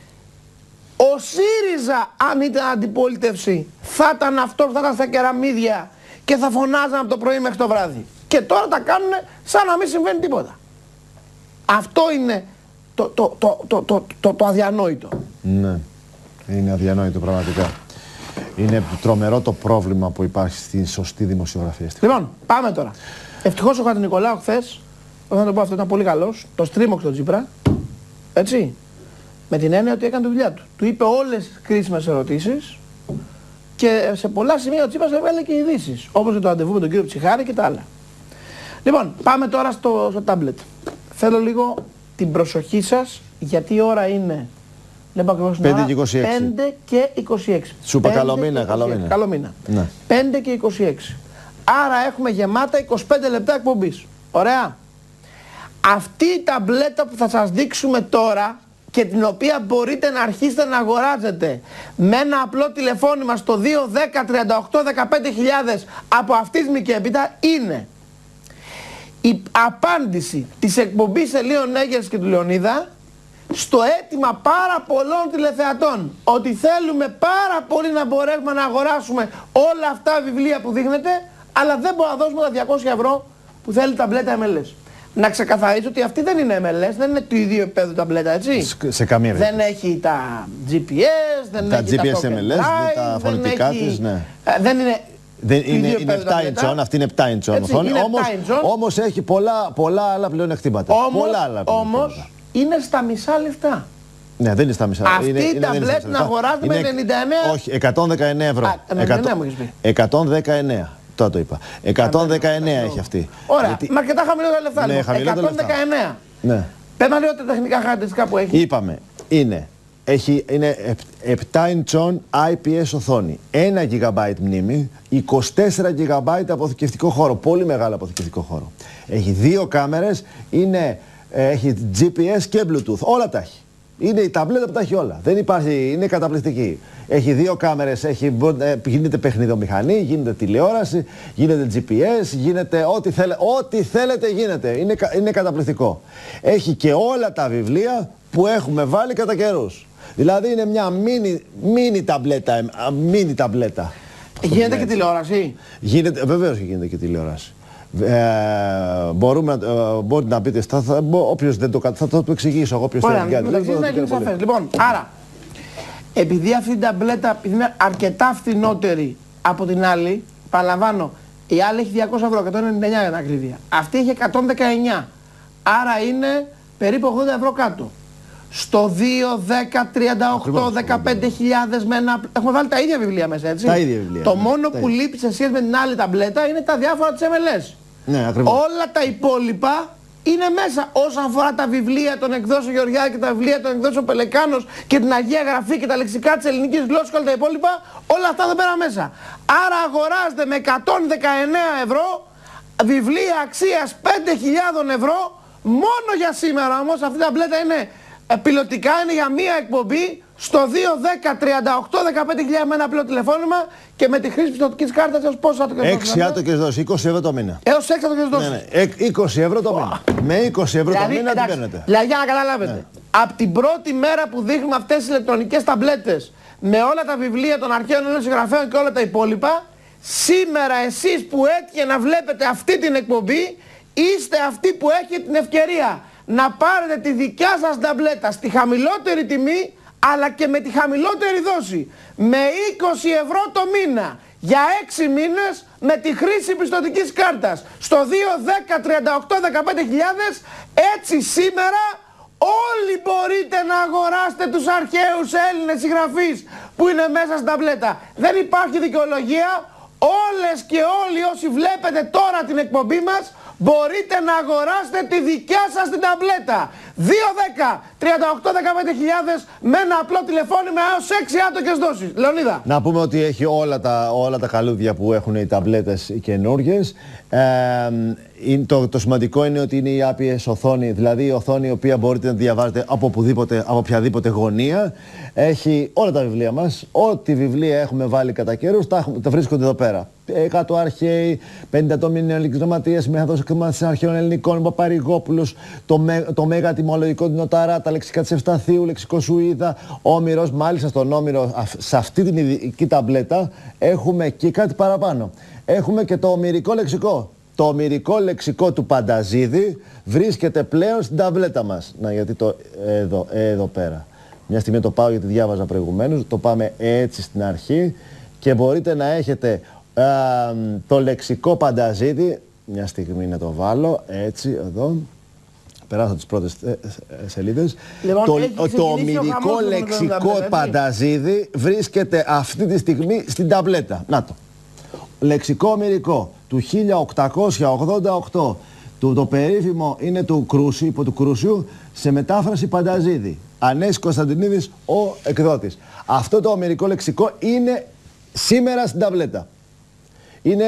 ο ΣΥΡΙΖΑ, αν ήταν αντιπολίτευση, θα ήταν αυτό που θα ήταν στα κεραμίδια και θα φωνάζαν από το πρωί μέχρι το βράδυ. Και τώρα τα κάνουν σαν να μην συμβαίνει τίποτα. Αυτό είναι το, το, το, το, το, το, το αδιανόητο. Ναι, είναι αδιανόητο πραγματικά. Είναι τρομερό το πρόβλημα που υπάρχει στη σωστή δημοσιογραφία. Λοιπόν, πάμε τώρα. Ευτυχώς ο Χατζηνικολάου χθες, όταν το πω αυτό ήταν πολύ καλός, το στρίμωξε τον Τσίπρα, έτσι, με την έννοια ότι έκανε τη δουλειά του. Του είπε όλες τις κρίσιμες ερωτήσεις και σε πολλά σημεία ο Τσίπρας έβγαλε και ειδήσεις, όπως και το ραντεβού με τον κύριο Ψιχάρη και τα άλλα. Λοιπόν, πάμε τώρα στο, στο τάμπλετ. Θέλω λίγο την προσοχή σας, γιατί η ώρα είναι, λέμε ακριβώς την ώρα, πέντε και είκοσι έξι. Σου είπα καλό μήνα, καλό μήνα. Καλό μήνα. Ναι. πέντε και είκοσι έξι. Άρα έχουμε γεμάτα είκοσι πέντε λεπτά εκπομπής. Ωραία. Αυτή η ταμπλέτα που θα σας δείξουμε τώρα και την οποία μπορείτε να αρχίσετε να αγοράζετε με ένα απλό τηλεφώνημα στο δύο δέκα τριάντα οκτώ δεκαπέντε χιλιάδες από αυτή τη στιγμή και έπειτα, είναι η απάντηση της εκπομπής Ελλήνων Έγερς και του Λεωνίδα στο αίτημα πάρα πολλών τηλεθεατών ότι θέλουμε πάρα πολύ να μπορέσουμε να αγοράσουμε όλα αυτά τα βιβλία που δείχνετε, αλλά δεν μπορούμε να δώσουμε τα διακόσια ευρώ που θέλει ταμπλέτα εμ ελ ες. Να ξεκαθαρίσω ότι αυτή δεν είναι εμ ελ ες, δεν είναι του ίδιου επίπεδου ταμπλέτα, έτσι. Σε καμία δεν έχει τα τζι πι ες, δεν τα έχει τζι πι ες τα εμ ελ ες, drive, τα φωνητικά έχει... της, ναι. Δεν είναι... Δεν είναι, είναι επτά ιντσών, αυτή είναι επτά ιντσών οθόνη, όμως, όμως έχει πολλά, πολλά άλλα πλεονεκτήματα. Όμως, πολλά άλλα όμως είναι στα μισά λεφτά. Ναι, δεν είναι στα μισά. Αυτή η ταμπλέτα να αγοράζουμε με ενενήντα εννέα. Όχι, εκατόν δεκαεννέα ευρώ. Α, ενενήντα εννέα μου έχεις πει. εκατόν δεκαεννέα. Τώρα το είπα. εκατόν δεκαεννέα έχει αυτή. Ωραία, γιατί... με αρκετά χαμηλότερα λεφτά. Ναι, λοιπόν. χαμηλότερα εκατόν δεκαεννέα. Ναι. Πέμα λίγο τα τεχνικά χαρακτηριστικά που έχει. Είπαμε, είναι, έχει, είναι επτά ιντσών άι πι ες οθόνη, ένα τζι μπι μνήμη, είκοσι τέσσερα τζι μπι αποθηκευτικό χώρο, πολύ μεγάλο αποθηκευτικό χώρο. Έχει δύο κάμερες, είναι, έχει τζι πι ες και Bluetooth, όλα τα έχει. Είναι η ταμπλέτα που τα έχει όλα. Δεν υπάρχει, είναι καταπληκτική. Έχει δύο κάμερες, έχει, γίνεται παιχνιδομηχανή, γίνεται τηλεόραση, γίνεται τζι πι ες, γίνεται ό,τι, θέλε, ό,τι θέλετε γίνεται. Είναι, είναι καταπληκτικό. Έχει και όλα τα βιβλία που έχουμε βάλει κατά καιρούς. Δηλαδή είναι μια μίνι, μίνι ταμπλέτα. Μίνι ταμπλέτα. Γίνεται και τηλεόραση. Γίνεται, βεβαίως και γίνεται και τηλεόραση. Ε, μπορούμε, ε, μπορείτε να πείτε, θα, θα, όποιος δεν το θα, θα το εξηγήσω εγώ, όποιος Ωραία, θέλει να, να γίνει σαφές. Λοιπόν, άρα, επειδή αυτή την ταμπλέτα είναι αρκετά φθηνότερη από την άλλη, παραλαμβάνω, η άλλη έχει διακόσια ευρώ, εκατόν ενενήντα εννιά για την ακρίβεια. Αυτή έχει εκατόν δεκαεννιά, άρα είναι περίπου ογδόντα ευρώ κάτω. Στο δύο, δέκα, τριάντα οκτώ, δεκαπέντε χιλιάδες με ένα... Έχουμε βάλει τα ίδια βιβλία μέσα, έτσι. Τα ίδια βιβλία. Το μόνο που λείπει σε σχέση με την άλλη ταμπλέτα είναι τα διάφορα της εμ ελ ες. Ναι, ακριβώς. Όλα τα υπόλοιπα είναι μέσα. Όσον αφορά τα βιβλία των εκδόσεων Γεωργιάδη και τα βιβλία των εκδόσεων Πελεκάνος και την Αγία Γραφή και τα λεξικά της ελληνικής γλώσσας και όλα τα υπόλοιπα, όλα αυτά δεν πέρα μέσα. Άρα αγοράζετε με εκατόν δεκαεννέα ευρώ βιβλία αξίας πέντε χιλιάδες ευρώ μόνο για σήμερα. Όμως αυτή η ταμπλέτα είναι πιλωτικά, είναι για μία εκπομπή στο δύο, δέκα, τριάντα οκτώ, δεκαπέντε χιλιάδες με ένα απλό τηλεφώνημα και με τη χρήση πιστωτικής κάρτας έως πόσο άτοκες δόσεις. έξι άτοκες δόσεις, είκοσι ευρώ το μήνα. Έως έξι άτοκες δόσεις. Ναι, ναι. είκοσι ευρώ το μήνα. Oh. Με είκοσι ευρώ δηλαδή, το μήνα τι παίρνετε. Δηλαδή για να καταλάβετε, ναι. Από την πρώτη μέρα που δείχνουμε αυτές τις ηλεκτρονικές ταμπλέτες με όλα τα βιβλία των αρχαίων Ελλήνων συγγραφέων και όλα τα υπόλοιπα, σήμερα εσείς που έτυχε να βλέπετε αυτή την εκπομπή, είστε αυτοί που έχετε την ευκαιρία να πάρετε τη δικιά σας ταμπλέτα στη χαμηλότερη τιμή, αλλά και με τη χαμηλότερη δόση, με είκοσι ευρώ το μήνα, για έξι μήνες, με τη χρήση πιστωτικής κάρτας, στο δύο, δέκα, τριάντα οκτώ, δεκαπέντε χιλιάδες, έτσι σήμερα όλοι μπορείτε να αγοράσετε τους αρχαίους Έλληνες συγγραφείς που είναι μέσα στην ταμπλέτα. Δεν υπάρχει δικαιολογία, όλες και όλοι όσοι βλέπετε τώρα την εκπομπή μας, μπορείτε να αγοράσετε τη δικιά σας την ταμπλέτα. δύο, δέκα, τριάντα οκτώ, δεκαπέντε χιλιάδες με ένα απλό τηλεφώνημα έως έξι άτοκες δόσεις. Λεωνίδα. Να πούμε ότι έχει όλα τα, όλα τα καλούδια που έχουν οι ταμπλέτες οι καινούργιες. Ε, το, το σημαντικό είναι ότι είναι η άι πι ες οθόνη, δηλαδή η οθόνη η οποία μπορείτε να διαβάζετε από, οπουδήποτε, από οποιαδήποτε γωνία. Έχει όλα τα βιβλία μας, ό,τι βιβλία έχουμε βάλει κατά καιρούς, τα, τα βρίσκονται εδώ πέρα. εκατό αρχαίοι, πενήντα τόμοι νεοελληνικής γραμματείας, μέθοδος εκμάθησης αρχαίων ελληνικών, Παπαρηγόπουλος, το, με, το μέγα τιμολογικό Νοταρά, τα λεξικά της Ευσταθείου, λεξικό Σουίδα, Όμηρος. Μάλιστα στον Όμηρο, σε αυτή την ειδική ταμπλέτα, έχουμε και κάτι παραπάνω. Έχουμε και το ομηρικό λεξικό. Το ομηρικό λεξικό του Πανταζίδη βρίσκεται πλέον στην ταμπλέτα μας. Να, γιατί το εδώ, εδώ πέρα. Μια στιγμή το πάω γιατί διάβαζα προηγουμένως. Το πάμε έτσι στην αρχή και μπορείτε να έχετε α, το λεξικό Πανταζίδη. Μια στιγμή να το βάλω έτσι εδώ. Περάσω τις πρώτες σελίδες. Λοιπόν, το το ομηρικό λεξικό Πανταζίδη βρίσκεται αυτή τη στιγμή στην ταμπλέτα. Να το. Λεξικό ομηρικό του χίλια οκτακόσια ογδόντα οκτώ. Το, το περίφημο είναι του Κρούσιου, υπό του Κρούσιου, σε μετάφραση Πανταζίδη. Ανέσης Κωνσταντινίδης, ο εκδότης. Αυτό το ομηρικό λεξικό είναι σήμερα στην ταμπλέτα. Είναι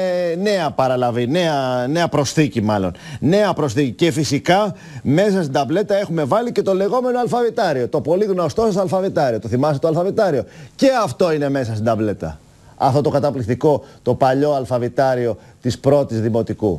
νέα παραλαβή, νέα, νέα προσθήκη μάλλον. Νέα προσθήκη. Και φυσικά μέσα στην ταμπλέτα έχουμε βάλει και το λεγόμενο αλφαβητάριο. Το πολύ γνωστό σας αλφαβητάριο. Το θυμάστε το αλφαβητάριο. Και αυτό είναι μέσα στην ταμπλέτα. Αυτό το καταπληκτικό, το παλιό αλφαβητάριο της πρώτης δημοτικού.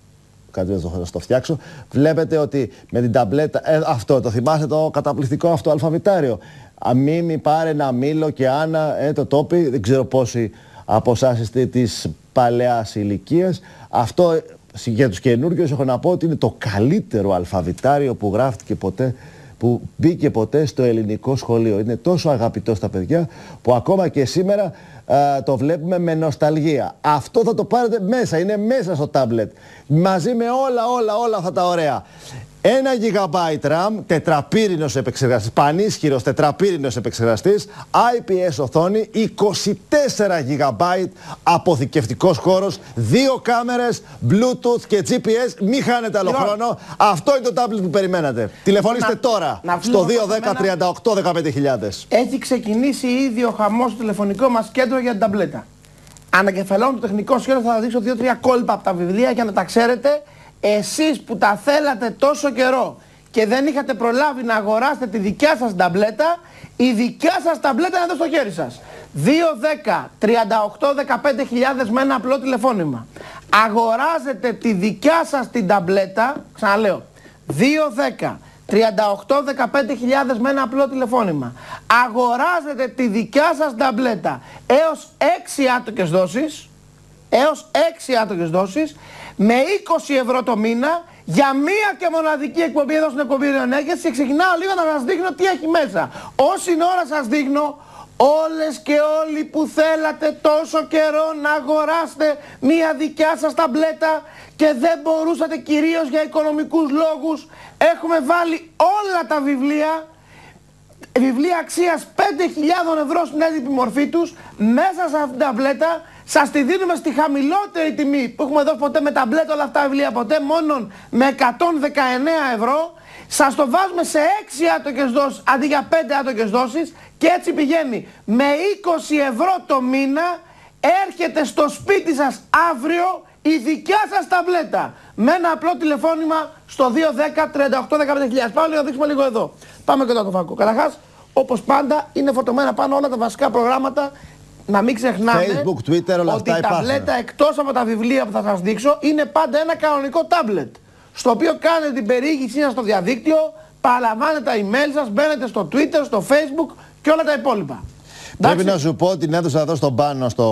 Κάτι θα το φτιάξω. Βλέπετε ότι με την ταμπλέτα, ε, αυτό το θυμάστε το καταπληκτικό αυτό αλφαβητάριο. Αμίμη, πάρε, να μήλο και Άννα, ε, το τόπι, δεν ξέρω πόσοι από εσάς είστε της παλαιάς ηλικίας. Αυτό για τους καινούργιους έχω να πω ότι είναι το καλύτερο αλφαβητάριο που γράφτηκε ποτέ, που μπήκε ποτέ στο ελληνικό σχολείο. Είναι τόσο αγαπητό στα παιδιά που ακόμα και σήμερα α, το βλέπουμε με νοσταλγία. Αυτό θα το πάρετε μέσα, είναι μέσα στο τάμπλετ. Μαζί με όλα όλα όλα αυτά τα ωραία. ένα γιγαμπάιτ RAM, τετραπύρινος επεξεργαστής, πανίσχυρος τετραπύρινος επεξεργαστής, άι πι ες οθόνη, είκοσι τέσσερα γιγαμπάιτ αποθηκευτικός χώρος, δύο κάμερες, Bluetooth και τζι πι ες. Μην χάνετε άλλο Λοιπόν, χρόνο. Αυτό είναι το τάμπλετ που περιμένατε. Τηλεφωνήστε να, τώρα να στο δύο δέκα τριάντα οκτώ δεκαπέντε χιλιάδες. Έχει ξεκινήσει ήδη ο χαμός στο τηλεφωνικό μας κέντρο για την ταμπλέτα. Ανακεφαλαιώνω το τεχνικό σχέδιο, θα δείξω δύο τρία κόλπα από τα βιβλία για να τα ξέρετε. Εσείς που τα θέλατε τόσο καιρό και δεν είχατε προλάβει να αγοράσετε τη δικιά σας ταμπλέτα, η δικιά σας ταμπλέτα είναι εδώ στο χέρι σας. δύο δέκα τριάντα οκτώ δεκαπέντε χιλιάδες με ένα απλό τηλεφώνημα. Αγοράζετε τη δικιά σας την ταμπλέτα, ξαναλέω, δύο δέκα τριάντα οκτώ δεκαπέντε χιλιάδες με ένα απλό τηλεφώνημα. Αγοράζετε τη δικιά σας ταμπλέτα έως έξι άτοκες δόσεις, έως έξι άτοκες δόσεις, με είκοσι ευρώ το μήνα, για μία και μοναδική εκπομπή εδώ στην εκπομπή Ελληνονέγερσης, και ξεκινάω λίγο να σας δείχνω τι έχει μέσα. Όση ώρα σας δείχνω, όλες και όλοι που θέλατε τόσο καιρό να αγοράσετε μία δικιά σας ταμπλέτα και δεν μπορούσατε κυρίως για οικονομικούς λόγους, έχουμε βάλει όλα τα βιβλία, βιβλία αξίας πέντε χιλιάδες ευρώ στην έντυπη μορφή τους, μέσα σε αυτήν την ταμπλέτα. Σας τη δίνουμε στη χαμηλότερη τιμή που έχουμε δώσει ποτέ με ταμπλέτα όλα αυτά τα βιβλία ποτέ, μόνο με εκατόν δεκαεννέα ευρώ. Σας το βάζουμε σε έξι άτοκες δόσεις αντί για πέντε άτοκες δόσεις και έτσι πηγαίνει με είκοσι ευρώ το μήνα. Έρχεται στο σπίτι σας αύριο η δικιά σας ταμπλέτα με ένα απλό τηλεφώνημα στο δύο δέκα τριάντα οκτώ δεκαπέντε χιλιάδες. Πάμε να δείξουμε λίγο εδώ. Πάμε κοντά το φάκο. Καταρχάς, όπως πάντα, είναι φορτωμένα πάνω όλα τα βασικά προγράμματα. Να μην ξεχνάμε Facebook, Twitter, όλα ότι αυτά η ταμπλέτα, εκτός από τα βιβλία που θα σας δείξω, είναι πάντα ένα κανονικό τάμπλετ, στο οποίο κάνετε την περιήγησή σας στο διαδίκτυο, παραλαμβάνετε τα email σας, μπαίνετε στο Twitter, στο Facebook και όλα τα υπόλοιπα. Πρέπει Εντάξει. να σου πω, την έδωσα εδώ στον Πάνο, στο,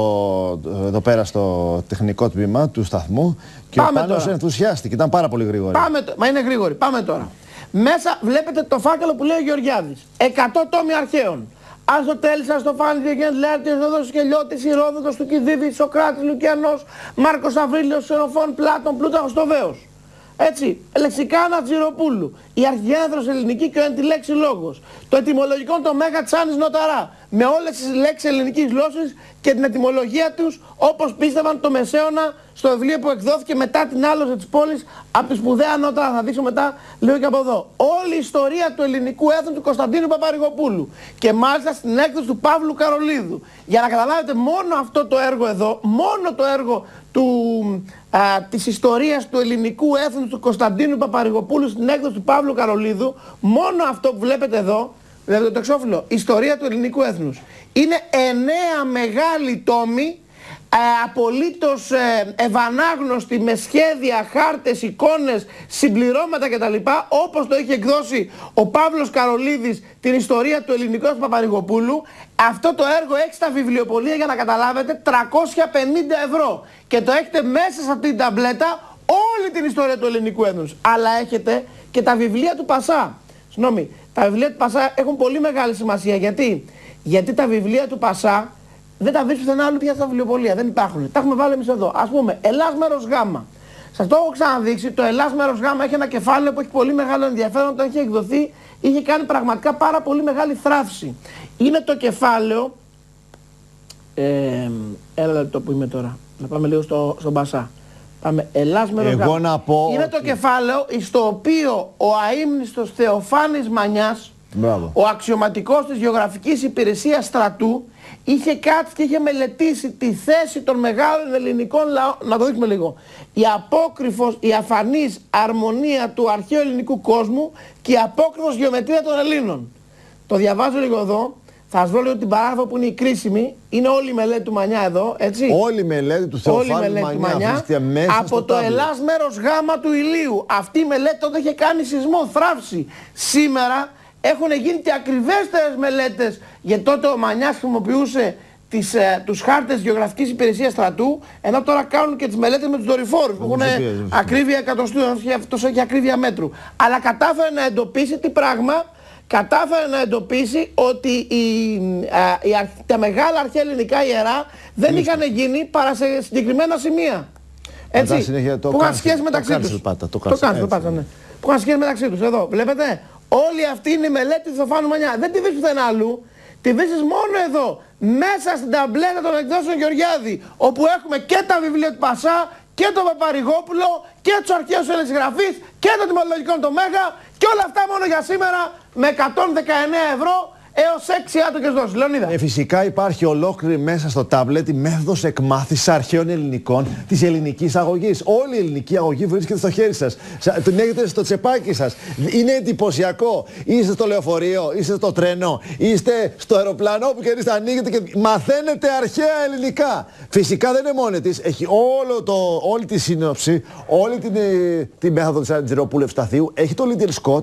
εδώ πέρα στο τεχνικό τμήμα του σταθμού, και Πάμε ο Πάνος τώρα. ενθουσιάστηκε, ήταν πάρα πολύ γρήγορη. Πάμε, μα είναι γρήγορη. Πάμε τώρα. Μέσα βλέπετε το φάκελο που λέει ο Γεωργιάδης. εκατό τόμοι αρχαίων. Αριστοτέλης, Αριστοφάνης, Διογέννης Λαέρτης, Ζώδος Κελιώτης, Ηρόδοτος του Κιδίδη, Σοκράτης, Λουκιανός, Μάρκος Αβρίλιος, Σεροφών, Πλάτων, Πλούταρχος Στοβαίος. Έτσι, λεξικά Ανατζηροπούλου, η αρχιένθρος ελληνική και ο εν τη λέξη λόγος. Το ετυμολογικό το Μέγα Τσάνης Νοταρά, με όλες τις λέξεις ελληνικής γλώσσης και την ετυμολογία τους, όπως πίστευαν το Μεσαίωνα στο βιβλίο που εκδόθηκε μετά την άλωση της πόλης από τη σπουδαία Νόταρα. Θα δείξω μετά λίγο και από εδώ. Όλη η ιστορία του ελληνικού έθνου του Κωνσταντίνου Παπαρηγοπούλου. Και μάλιστα στην έκδοση του Παύλου Καρολίδου. Για να καταλάβετε μόνο αυτό το έργο εδώ, μόνο το έργο του, α, της ιστορίας του ελληνικού έθνους του Κωνσταντίνου Παπαρηγοπούλου στην έκδοση του Παύλου Καρολίδου, μόνο αυτό που βλέπετε εδώ, δηλαδή το εξώφυλλο, ιστορία του ελληνικού έθνους, είναι εννέα μεγάλοι τόμοι, ε, απολύτως ε, ευανάγνωστοι, με σχέδια, χάρτες, εικόνες, συμπληρώματα κτλ. Όπως το είχε εκδώσει ο Παύλος Καρολίδης, την ιστορία του ελληνικού έθνους Παπαρηγοπούλου. Αυτό το έργο έχει στα βιβλιοπωλεία, για να καταλάβετε, τριακόσια πενήντα ευρώ. Και το έχετε μέσα σε αυτή την ταμπλέτα όλη την ιστορία του ελληνικού έθνους. Αλλά έχετε και τα βιβλία του Πασά. Συγγνώμη, τα βιβλία του Πασά έχουν πολύ μεγάλη σημασία. Γιατί, Γιατί τα βιβλία του Πασά δεν τα βρίσκουν πουθενά άλλο πια στα βιβλιοπωλεία. Δεν υπάρχουν. Τα έχουμε βάλει εμείς εδώ. Ας πούμε, Ελλάς μέρος Γ. Σας το έχω ξαναδείξει. Το Ελλάς μέρος Γ έχει ένα κεφάλαιο που έχει πολύ μεγάλο ενδιαφέρον. Όταν είχε εκδοθεί, είχε κάνει πραγματικά πάρα πολύ μεγάλη θράψη. Είναι το κεφάλαιο. Ε, ένα λεπτό που είμαι τώρα. Να πάμε λίγο στο, στον Πασά. Πάμε. Ελλάς μέρος Γ. Εγώ να πω Είναι ότι... το κεφάλαιο στο οποίο ο αείμνηστος Θεοφάνης Μανιάς, Μπράβο. ο αξιωματικός της Γεωγραφικής Υπηρεσίας Στρατού, είχε κάτσει και είχε μελετήσει τη θέση των μεγάλων ελληνικών λαών. Να το δείξουμε λίγο. Η απόκρυφος, η αφανής αρμονία του αρχαίου ελληνικού κόσμου και η απόκρυφος γεωμετρία των Ελλήνων. Το διαβάζω λίγο εδώ. Θα σας βρω λίγο την παράγραφο που είναι η κρίσιμη. Είναι όλη η μελέτη του Μανιά εδώ, έτσι. Όλη η μελέτη του Θεοφάνη Μανιά, Μανιά από το Ελλάς μέρος Γ του ηλίου. Αυτή η μελέτη τότε είχε κάνει σεισμό, θράψη. Σήμερα έχουν γίνει και ακριβέστερες μελέτες, γιατί τότε ο Μανιάς χρησιμοποιούσε τις, ε, τους χάρτες της Γεωγραφικής Υπηρεσίας Στρατού, ενώ τώρα κάνουν και τις μελέτες με τους δορυφόρους που έχουν ακρίβεια εκατοστού, τόσο έχει ακρίβεια μέτρου. Αλλά κατάφερε να εντοπίσει τι πράγμα, κατάφερε να εντοπίσει ότι η, α, η, τα μεγάλα αρχαία ελληνικά ιερά δεν Λίστε. είχαν γίνει παρά σε συγκεκριμένα σημεία. Έτσι, το που είχαν σχέση μεταξύ τους. Το κάνσελ, πάτα, ναι. που είχαν σχέση μεταξύ τους. Εδώ, βλέπετε. Όλη αυτή είναι η μελέτη του Θεοφάνου Μανιά. Δεν τη βρίσκεις πουθενά αλλού. Τη βρίσκεις μόνο εδώ, μέσα στην ταμπλέτα των εκδόσεων Γεωργιάδη, όπου έχουμε και τα βιβλία του Πασά και τον Παπαρηγόπουλο και τους αρχαίους Έλληνες συγγραφείς και το τιμολογικό του Μέγα και όλα αυτά μόνο για σήμερα με εκατόν δεκαεννέα ευρώ έως έξι άτοκες δόσεις. Λεωνίδα. Ε, φυσικά υπάρχει ολόκληρη μέσα στο τάμπλετ η μέθοδος εκμάθησης αρχαίων ελληνικών της ελληνικής αγωγής. Όλη η ελληνική αγωγή βρίσκεται στο χέρι σας. Την έχετε στο τσεπάκι σας. Είναι εντυπωσιακό. Είστε στο λεωφορείο, είστε στο τρένο, είστε στο αεροπλάνο, όπου και είστε, ανοίγετε και μαθαίνετε αρχαία ελληνικά. Φυσικά δεν είναι μόνη της. Έχει όλο το, όλη τη σύνοψη, όλη την, τη μέθοδο της Αντζηροπούλου Ευσταθίου. Έχει το Little Scott,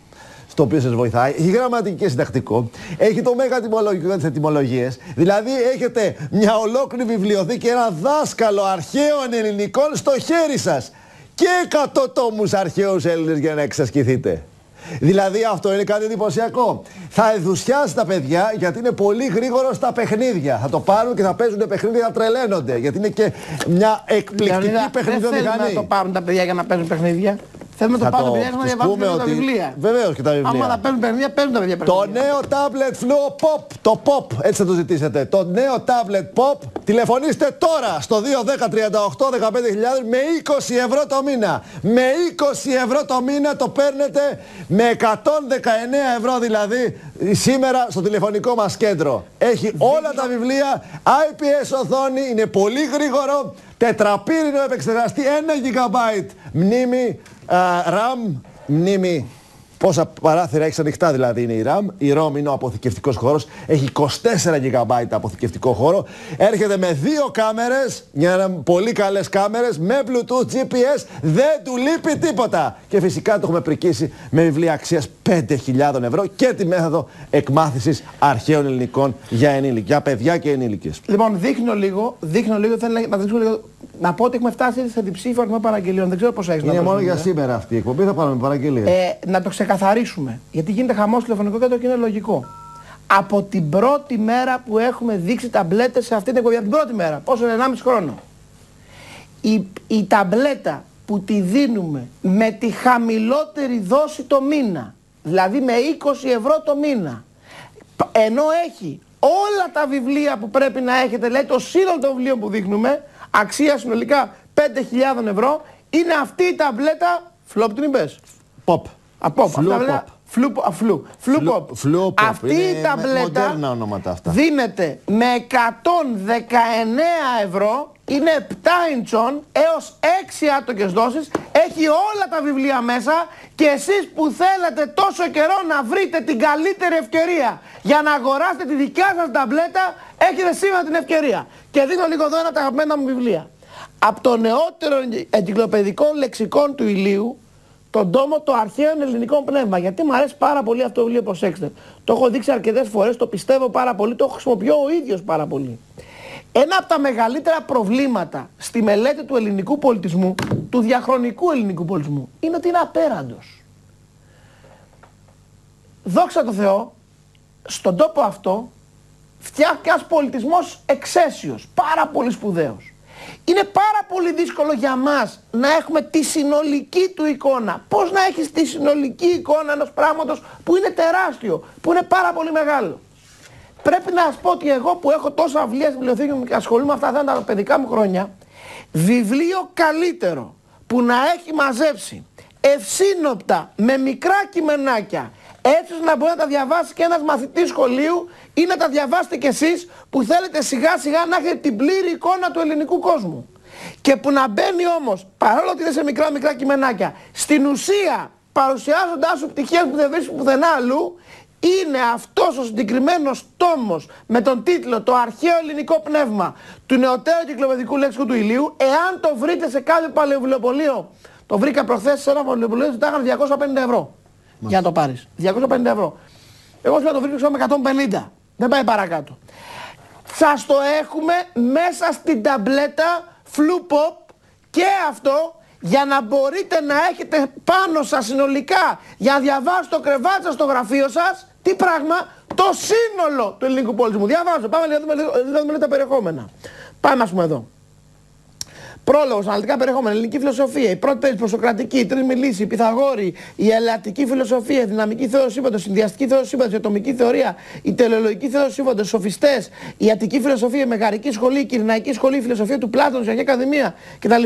στο οποίο σας βοηθάει, έχει γραμματική και συντακτικό, έχει το μέγα τιμολογικό για τις ετυμολογίες, δηλαδή έχετε μια ολόκληρη βιβλιοθήκη, ένα δάσκαλο αρχαίων ελληνικών στο χέρι σας και εκατό τόμους αρχαίους Έλληνες για να εξασκηθείτε. Δηλαδή αυτό είναι κάτι εντυπωσιακό. Θα ενθουσιάσει τα παιδιά γιατί είναι πολύ γρήγορο στα παιχνίδια. Θα το πάρουν και θα παίζουν παιχνίδια, θα τρελαίνονται. Γιατί είναι και μια εκπληκτική παιχνιδιομηχανή. Δεν θέλουν να το πάρουν τα παιδιά για να παίζουν παιχνίδια. Θέλουμε να το πάρουν τα παιδιά για να διαβάσουν τα βιβλία. Βεβαίως και τα βιβλία. Άμα τα παίρνουν παιχνίδια, παίρνουν τα παιδιά παιχνίδια. Το νέο tablet Fluo Pop. Το Pop, έτσι θα το ζητήσετε. Το νέο tablet Pop. Τηλεφωνήστε τώρα στο δύο δέκα τριάντα οκτώ δεκαπέντε χιλιάδες με είκοσι ευρώ το μήνα. Με είκοσι ευρώ το μήνα το παίρνετε με εκατόν δεκαεννέα ευρώ δηλαδή σήμερα στο τηλεφωνικό μας κέντρο. Έχει όλα τα βιβλία, άι πι ες οθόνη, είναι πολύ γρήγορο, τετραπύρινο επεξεργαστή, ένα τζι μπι μνήμη, uh, RAM, μνήμη. Πόσα παράθυρα έχει ανοιχτά δηλαδή είναι η RAM. Η ROM είναι ο αποθηκευτικός χώρος. Έχει είκοσι τέσσερα τζι μπι αποθηκευτικό χώρο. Έρχεται με δύο κάμερες, μια πολύ καλές κάμερες, με Bluetooth, τζι πι ες. Δεν του λείπει τίποτα. Και φυσικά το έχουμε πρικήσει με βιβλία αξίας πέντε χιλιάδες ευρώ και τη μέθοδο εκμάθησης αρχαίων ελληνικών για ενήλικες, για παιδιά και ενήλικες. Λοιπόν, δείχνω λίγο, δείχνω λίγο, θέλω να δείξω λίγο. Να πω ότι έχουμε φτάσει σε διψήφιο αριθμό παραγγελιών. Δεν ξέρω πώς έχεις να Είναι το μόνο σήμερα. για σήμερα αυτή η εκπομπή, θα πάρουμε παραγγελίες. Ε, να το ξεκαθαρίσουμε. Γιατί γίνεται χαμός τηλεφωνικό κέντρο και είναι λογικό. Από την πρώτη μέρα που έχουμε δείξει ταμπλέτες σε αυτή την εκπομπή, από την πρώτη μέρα, πόσο είναι, ενάμιση χρόνο. Η, η ταμπλέτα που τη δίνουμε με τη χαμηλότερη δόση το μήνα, δηλαδή με είκοσι ευρώ το μήνα, ενώ έχει όλα τα βιβλία που πρέπει να έχετε, δηλαδή το σύνολο των βιβλίων που δείχνουμε, αξία συνολικά πέντε χιλιάδες ευρώ, είναι αυτή η ταμπλέτα. Φλόπ την είπες? Pop. Από αυτά. Φλου, φλου, φλου, φλου, αυτή η ταμπλέτα δίνεται με εκατόν δεκαεννέα ευρώ, είναι επτά ιντσών έως έξι άτοκες δόσεις, έχει όλα τα βιβλία μέσα και εσείς που θέλετε τόσο καιρό να βρείτε την καλύτερη ευκαιρία για να αγοράσετε τη δικιά σας ταμπλέτα, έχετε σήμερα την ευκαιρία. Και δίνω λίγο εδώ ένα από τα αγαπημένα μου βιβλία. Από το νεότερο εγκυκλοπαιδικό λεξικόν του Ηλίου, τον τόμο το αρχαίων ελληνικών πνεύμα. Γιατί μου αρέσει πάρα πολύ αυτό το βιβλίο, προσέξτε. Το έχω δείξει αρκετές φορές, το πιστεύω πάρα πολύ, το χρησιμοποιώ ο ίδιος πάρα πολύ. Ένα από τα μεγαλύτερα προβλήματα στη μελέτη του ελληνικού πολιτισμού, του διαχρονικού ελληνικού πολιτισμού, είναι ότι είναι απέραντος. Δόξα τω Θεώ, στον τόπο αυτό φτιάχνει ένας πολιτισμός εξαίσιος, πάρα πολύ σπουδαίος. Είναι πάρα πολύ δύσκολο για μας να έχουμε τη συνολική του εικόνα. Πώς να έχεις τη συνολική εικόνα ενός πράγματος που είναι τεράστιο, που είναι πάρα πολύ μεγάλο. Πρέπει να σας πω ότι εγώ που έχω τόσα βιβλία στη βιβλιοθήκη μου και ασχολούμαι με αυτά τα παιδικά μου χρόνια, βιβλίο καλύτερο που να έχει μαζέψει ευσύνοπτα με μικρά κειμενάκια, έτσι ώστε να μπορεί να τα διαβάσει και ένας μαθητής σχολείου ή να τα διαβάσετε κι εσείς που θέλετε σιγά σιγά να έχετε την πλήρη εικόνα του ελληνικού κόσμου. Και που να μπαίνει όμως, παρόλο ότι είναι σε μικρά μικρά κειμενάκια, στην ουσία παρουσιάζοντάς σου πτυχές που δεν βρίσκεις πουθενά αλλού, είναι αυτός ο συγκεκριμένος τόμος με τον τίτλο «Το αρχαίο ελληνικό πνεύμα» του νεωτέρου εγκυκλοπαιδικού λεξικού του Ηλίου. Εάν το βρείτε σε κάποιο παλαιοβιβλιοπωλείο, το βρήκα προχθές σε ένα παλαιοβιβλιοπωλείο, τα είχαν διακόσια πενήντα ευρώ. Μάλιστα. Για να το πάρεις. διακόσια πενήντα ευρώ. Εγώ σου το βρίσκω με εκατόν πενήντα. Δεν πάει παρακάτω. Σας το έχουμε μέσα στην ταμπλέτα Flu Pop και αυτό για να μπορείτε να έχετε πάνω σας συνολικά για να διαβάσετε το κρεβάτι σας στο γραφείο σας. Τι πράγμα? Το σύνολο του ελληνικού πολιτισμού. Διαβάζω. Πάμε να δούμε, δούμε, δούμε τα περιεχόμενα. Πάμε ας πούμε εδώ. Πρόλογος, αναλυτικά περιεχόμενα, ελληνική φιλοσοφία, η πρώτη πέμπτη προσοκρατική, η τρίτη μιλήση, η Πυθαγόρη, η ελαττική φιλοσοφία, η δυναμική θεώρηση σύμπαντος, η συνδυαστική θεώρηση σύμπαντος, η ατομική θεωρία, η τελεολογική θεώρηση σύμπαντος, οι σοφιστές, η αττική φιλοσοφία, η μεγαρική σχολή, η κυρηναϊκή σχολή, η φιλοσοφία του Πλάτων, η Ιωνική Ακαδημία κτλ.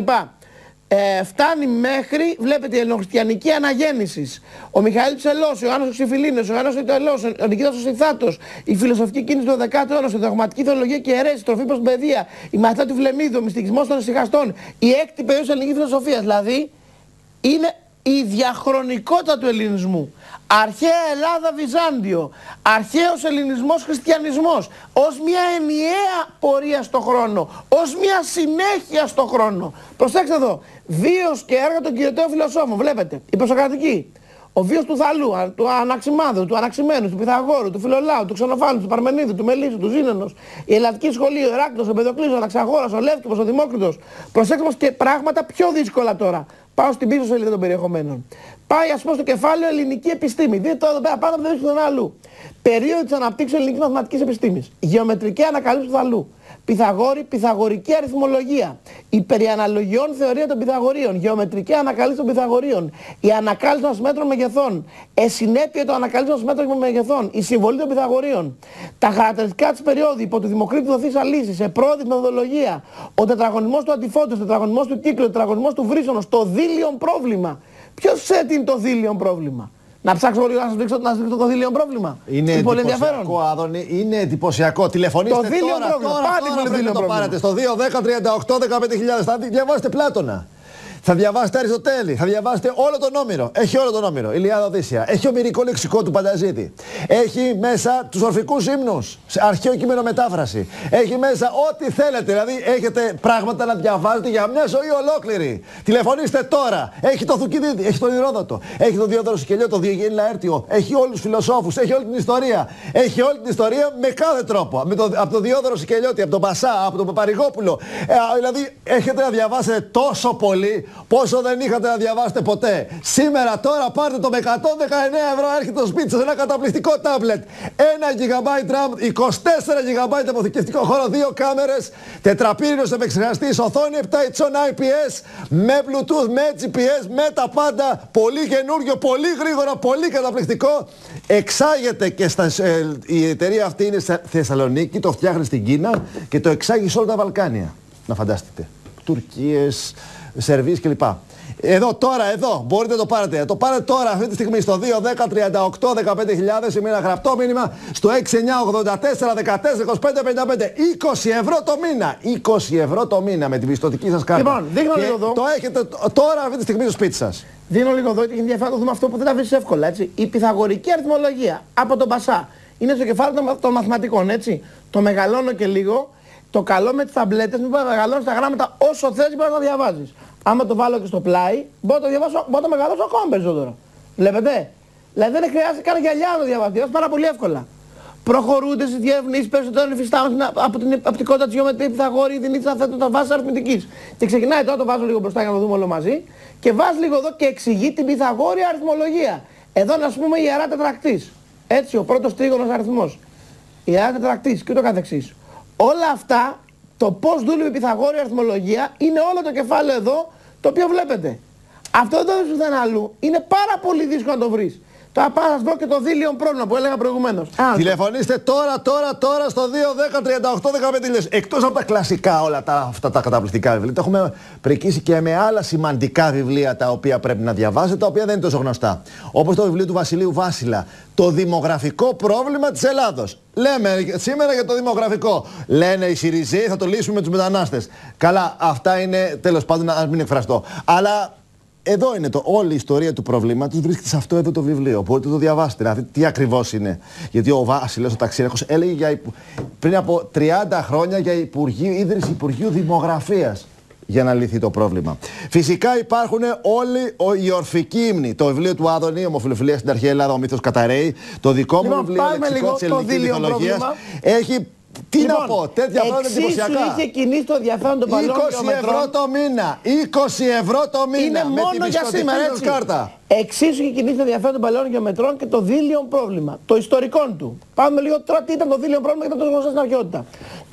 Ε, φτάνει μέχρι, βλέπετε, η ελληνοχριστιανική αναγέννηση. Ο Μιχαήλ Ψελός, ο Ιωάννης ο Ξυφιλίνος, ο Ιωάννης ο Ιταλός, ο Νικήτας ο Συνθάτος, η φιλοσοφική κίνηση του δωδεκάτου αιώνα, η δογματική θεολογία και η αιρέση, η τροφή προς την παιδεία, η μαθητά του Βλεμίδου, ο μυστικισμός των ησυχαστών, η έκτη περίοδος της ελληνικής φιλοσοφίας. Δηλαδή, είναι η διαχρονικότητα του ελληνισμού. Αρχαία Ελλάδα Βυζάντιο, αρχαίος ελληνισμός χριστιανισμός, ως μια ενιαία πορεία στο χρόνο, ως μια συνέχεια στο χρόνο. Προσέξτε εδώ, βίος και έργα των κυριωτέων φιλοσόφων, βλέπετε, η προσοκρατική, ο βίος του Θαλού, του Αναξιμάνδρου, του Αναξιμένου, του Πυθαγόρου, του Φιλολάου, του Ξενοφάλου, του Παρμενίδου, του Μελίσου, του Ζήνενος, η Ελλαδική σχολή, ο Ηράκλειος, ο Πεδοκλής, ο Αναξαγόρας, ο Λεύκηπος, ο Δημόκριτος. Προσέξτε όμως και πράγματα πιο δύσκολα τώρα. Πάω στην πίσω σελίδα των περιεχομένων. Πάει, ας πούμε, στο κεφάλαιο ελληνική επιστήμη. Δείτε τώρα εδώ πέρα πάνω, δεν βρίσκεται αλλού. Περίοδο της αναπτύξεως ελληνικής μαθηματικής επιστήμης. Γεωμετρική ανακαλύψη του Θαλού. Πυθαγόρη, πυθαγορική αριθμολογία. Η περί αναλογιών θεωρία των Πυθαγορίων. Γεωμετρική ανακάλυψη των Πυθαγορίων. Η ανακάλυψη των ασυμμέτρων μεγεθών. Εσυνέπεια των ανακαλύψεων των ασυμμέτρων μεγεθών. Η συμβολή των Πυθαγορίων. Τα χαρακτηριστικά της περίοδου υπό τη Δημοκρίτη δοθήσα λύση. Σε πρόοδη μεθοδολογία. Ο τετραγωνισμός του αντιφώτου, ο τετραγωνισμός του κύκλου, ο τετραγωνισμός του βρύσσωνος. Το δίλιον πρόβλημα. Ποιος ξέρει τι είναι το δίλιον πρόβλημα? Να ψάξω λίγο να σας δείξω, να σας δείξω το δίλιον πρόβλημα. Είναι εντυπωσιακό, Άδωνη, είναι εντυπωσιακό. Τηλεφωνήστε το δίλιον τώρα, πρόβλημα. τώρα, Πάτε τώρα, το δίλιον το πρόβλημα. πάρετε στο δύο δέκα τριάντα οκτώ δεκαπέντε χιλιάδες. Θα διαβάσετε Πλάτωνα. Θα διαβάσετε Αριστοτέλη, θα διαβάσετε όλο τον Όμηρο. Έχει όλο τον Όμηρο. Ηλιάδα Οδύσσεια. Έχει ομηρικό λεξικό του Πανταζίδη. Έχει μέσα τους ορφικούς ύμνους. Σε αρχαίο κείμενο μετάφραση. Έχει μέσα ό,τι θέλετε. Δηλαδή έχετε πράγματα να διαβάζετε για μια ζωή ολόκληρη. Τηλεφωνήστε τώρα. Έχει το Θουκυδίδη, έχει τον Ηρόδοτο. Έχει τον Διόδωρο Σικελιό, τον Διογέννη Λαέρτιο. Έχει όλους τους φιλοσόφους. Έχει όλη την ιστορία. Έχει όλη την ιστορία με κάθε τρόπο. Με το, από τον Διόδωρο Σικελιώτη, από τον Πασά, από τον Παπαρηγόπουλο. Ε, δηλαδή έχετε να διαβάσετε τόσο πολύ. Πόσο δεν είχατε να διαβάσετε ποτέ. Σήμερα τώρα πάρτε το με εκατόν δεκαεννέα ευρώ, έρχεται στο σπίτι σας ένα καταπληκτικό τάμπλετ. ένα τζι μπι RAM, είκοσι τέσσερα τζι μπι αποθηκευτικό χώρο, δύο κάμερες, τετραπύρινος επεξεργαστής, οθόνη επτά ιντσών άι πι ες, με Bluetooth, με τζι πι ες, με τα πάντα. Πολύ καινούριο, πολύ γρήγορα, πολύ καταπληκτικό. Εξάγεται και στα, ε, η εταιρεία αυτή είναι στη Θεσσαλονίκη, το φτιάχνει στην Κίνα και το εξάγει σε όλα τα Βαλκάνια. Να φανταστείτε. Τουρκίες, Σερβίς κλπ. Εδώ τώρα, εδώ, μπορείτε να το πάρετε. Το πάρετε τώρα αυτή τη στιγμή στο δύο δέκα τριάντα οκτώ δεκαπέντε χιλιάδες με ένα γραπτό μήνυμα στο έξι εννιά ογδόντα τέσσερα δεκατέσσερα είκοσι πέντε πενήντα πέντε. είκοσι ευρώ το μήνα. είκοσι ευρώ το μήνα με την πιστωτική σας κάρτα. Λοιπόν, δείχνω λίγο εδώ. Το έχετε τώρα αυτή τη στιγμή στο σπίτι σας. Δίνω λίγο εδώ και έχει ενδιαφέρον να δούμε αυτό που δεν τα βρεις εύκολα. Έτσι. Η πυθαγορική αριθμολογία από τον Πασά είναι στο κεφάλαιο των μαθηματικών. Έτσι. Το μεγαλώνω και λίγο. Το καλό με τις ταμπλέτες είναι να μεγαλώνεις τα γράμματα όσο θες και μπορείς να διαβάζεις. Άμα το βάλω και στο πλάι, μπορώ να το διαβάσω, μπορώ να το μεγαλώσω ακόμα περισσότερο. Βλέπετε. Δηλαδή δεν χρειάζεται καν γυαλιά να το διαβάσω, διαβάζω πάρα πολύ εύκολα. Προχωρούνται στις διευνήσεις περισσότερων υφιστάμενων από την οπτικότητα της γεωμετρίας, Πυθαγόρη, Δινήτης, να θέτουν τα βάσεις αριθμητικής. Και ξεκινάει τώρα, το βάζω λίγο μπροστά για να το δούμε όλο μαζί. Και βάζει λίγο εδώ και εξηγεί την Πυθαγόρια αριθμολογία. Εδώ να πούμε η ιερά τετρακτής. Έτσι, ο πρώτος τρίγωνος αριθμός. Η ιερά τετρακτής και ούτω καθεξής. Όλα αυτά, το πώς δούλευε η Πυθαγόρια αριθμολογία, είναι όλο το κεφάλαιο εδώ, το οποίο βλέπετε. Αυτό δεν το βρίσκεις πουθενά αλλού. Είναι πάρα πολύ δύσκολο να το βρεις. Τώρα πάω να σας βρω και το δίλιον πρόβλημα που έλεγα προηγουμένως. Τηλεφωνήστε τώρα, τώρα, τώρα στο δύο δέκα τριάντα οκτώ δεκαπέντε χιλιάδες. Εκτός από τα κλασικά όλα τα, αυτά τα καταπληκτικά βιβλία, τα έχουμε πρικήσει και με άλλα σημαντικά βιβλία τα οποία πρέπει να διαβάσετε, τα οποία δεν είναι τόσο γνωστά. Όπως το βιβλίο του Βασιλείου Βάσιλα, το δημογραφικό πρόβλημα της Ελλάδος. Λέμε σήμερα για το δημογραφικό. Λένε οι Συριζέοι θα το λύσουμε με τους μετανάστες. Καλά, αυτά είναι τέλος πάντων, να μην εκφραστώ. Αλλά εδώ είναι το, όλη η ιστορία του προβλήματος, βρίσκεται σε αυτό εδώ το βιβλίο. Μπορείτε να το διαβάσετε, να δείτε τι ακριβώς είναι. Γιατί ο Βάσιλος, ο ταξίραχος, έλεγε για, πριν από τριάντα χρόνια για Υπουργείο, ίδρυση Υπουργείου Δημογραφίας για να λυθεί το πρόβλημα. Φυσικά υπάρχουν όλοι οι ορφικοί ύμνοι. Το βιβλίο του Άδωνη, Ομοφιλοφιλία στην Αρχαία Ελλάδα, ο μύθος καταραίει. Το δικό μου λοιπόν, βιβλίο, Λεξικό της Ελληνικής Μυθολογίας, έχει. Τι λοιπόν, να πω, τέτοια πράγματα εντυπωσιακά. Εξίσου είχε κινήσει το ενδιαφέρον των παλαιών είκοσι ευρώ το μήνα. είκοσι ευρώ το μήνα. Είναι με μόνο τη για σήμερα, έτσι. Κάρτα. Εξίσου είχε κινήσει το ενδιαφέρον των παλαιών γεωμετρών και το δίλιον πρόβλημα. Το ιστορικό του. Πάμε λίγο τώρα τι ήταν το δίλιον πρόβλημα και ήταν το γνωστό στην αρχαιότητα.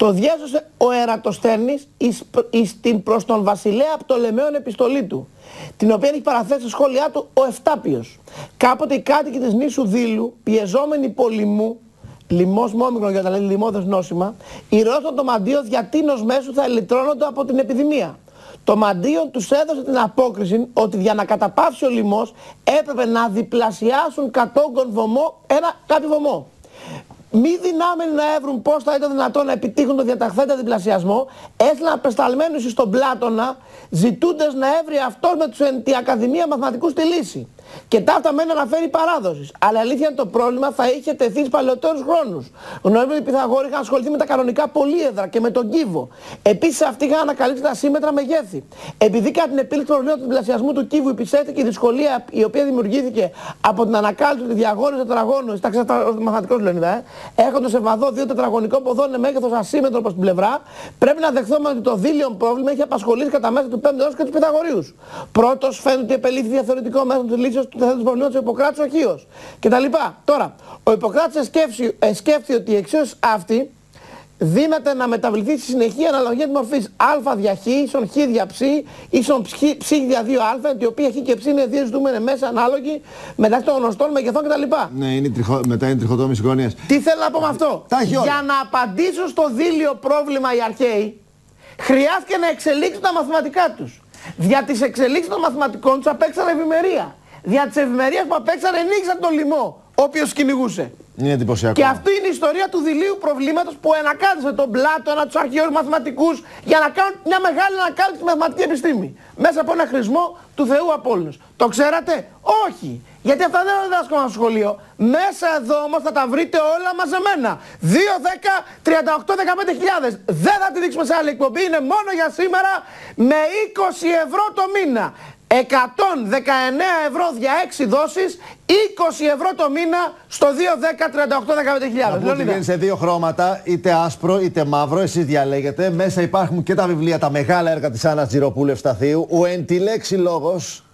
Το διέσωσε ο Ερατοσθένης εις, εις την προς τον βασιλέα Πτολεμαίων επιστολή του, την οποία έχει παραθέσει στα σχόλιά του ο Ευστάπιος. Κάποτε οι κάτοικοι της νήσου Δήλου, πιεζόμενοι πολυμού, λοιμός μόμικρον για τα λέει λοιμώδες νόσημα, ηρώθαν το μαντίο διατείνος μέσου θα ελυτρώνονται από την επιδημία. Το μαντίον τους έδωσε την απόκριση ότι για να καταπαύσει ο λοιμός έπρεπε να διπλασιάσουν κατόγκον βωμό ένα κάποιο βωμό. Μη δυνάμενοι να έβρουν πώς θα ήταν δυνατόν να επιτύχουν το διαταχθέντα διπλασιασμό, έστειλαν απεσταλμένους στον Πλάτωνα, ζητούντες να έβρει αυτός με τους εν τη Ακαδημία Μαθηματικούς τη λύση. Και ταύτα μεν αναφέρει παράδοση. Αλλά αλήθεια είναι το πρόβλημα θα είχε τεθεί στους παλαιότερους χρόνους. Γνωρίζουμε ότι οι Πυθαγόροι είχαν ασχοληθεί με τα κανονικά πολύεδρα και με τον κύβο. Επίσης αυτοί είχαν ανακαλύψει τα σύμμετρα μεγέθη. Επειδή κατά την επίλυση του προβλήματος του διπλασιασμού του κύβου υπησέφθηκε η δυσκολία η οποία δημιουργήθηκε από την ανακάλυψη του διαγώνου τετραγώνου, στα ξένα μαθηματικός Λεωνίδα, ε, έχοντας σε βαδό δύο τετραγωνικό ποδό με μέγεθος ασύμμετρο προς την πλευρά, πρέπει να δεχθούμε ότι το δίλιον πρόβλημα έχει απασχολήσει κατά μέσα του πέμπτου αιώνα και τους Πυθαγορείους. Πρώτος φαίνεται ότι επελήφθη διαθεωρητικό μέσο τη λύσης του θέματος προβλήματος ο Ιπποκράτης ο Χίος κτλ. Τώρα, ο Ιπποκράτης σκέφτηκε ότι η εξίσωση αυτή δύναται να μεταβληθεί στη συνεχή αναλογία της μορφής α δια χ ίσον χ δια ψ ίσον ψ δια δύο α, η οποία χ και ψ είναι δύο ζητούμενες μέσα ανάλογοι μεταξύ των γνωστών μεγεθών κτλ. Ναι, είναι τριχο... μετά είναι τριχοτόμηση γωνίας. Τι θέλω να πω με αυτό? Για να απαντήσουν στο δίλιο πρόβλημα οι αρχαίοι, χρειάστηκε να εξελίξουν τα μαθηματικά τους. Δια τις εξελίξεις των μαθηματικών τους απέξαν ευημερία. Δια της ευημερίας που απέξαν ενίκησαν τον λοιμό, όποιος κυνηγούσε. Είναι εντυπωσιακό. Και αυτή είναι η ιστορία του δειλίου προβλήματος που ανακάλυψε τον Πλάτωνα, τους αρχαίους μαθηματικούς, για να κάνουν μια μεγάλη ανακάλυψη στη μαθηματική επιστήμη. Μέσα από ένα χρησμό του Θεού Απόλλωνος. Το ξέρατε? Όχι. Γιατί αυτά δεν διδάσκομαι στο σχολείο. Μέσα εδώ όμως θα τα βρείτε όλα μαζεμένα. δύο, δέκα, τριάντα οκτώ, δεκαπέντε χιλιάδες. Δεν θα τη δείξουμε σε άλλη εκπομπή. Είναι μόνο για σήμερα με είκοσι ευρώ το μήνα. εκατόν δεκαεννέα ευρώ για έξι δόσεις, είκοσι ευρώ το μήνα στο δύο, δέκα, τριάντα οκτώ, δεκαπέντε χιλιάδες. Να πούμε ότι σε δύο χρώματα, είτε άσπρο είτε μαύρο, εσείς διαλέγετε. Μέσα υπάρχουν και τα βιβλία, τα μεγάλα έργα της Άννας Τζιροπούλου Ευσταθίου. Ο εν τη λέξη λόγος.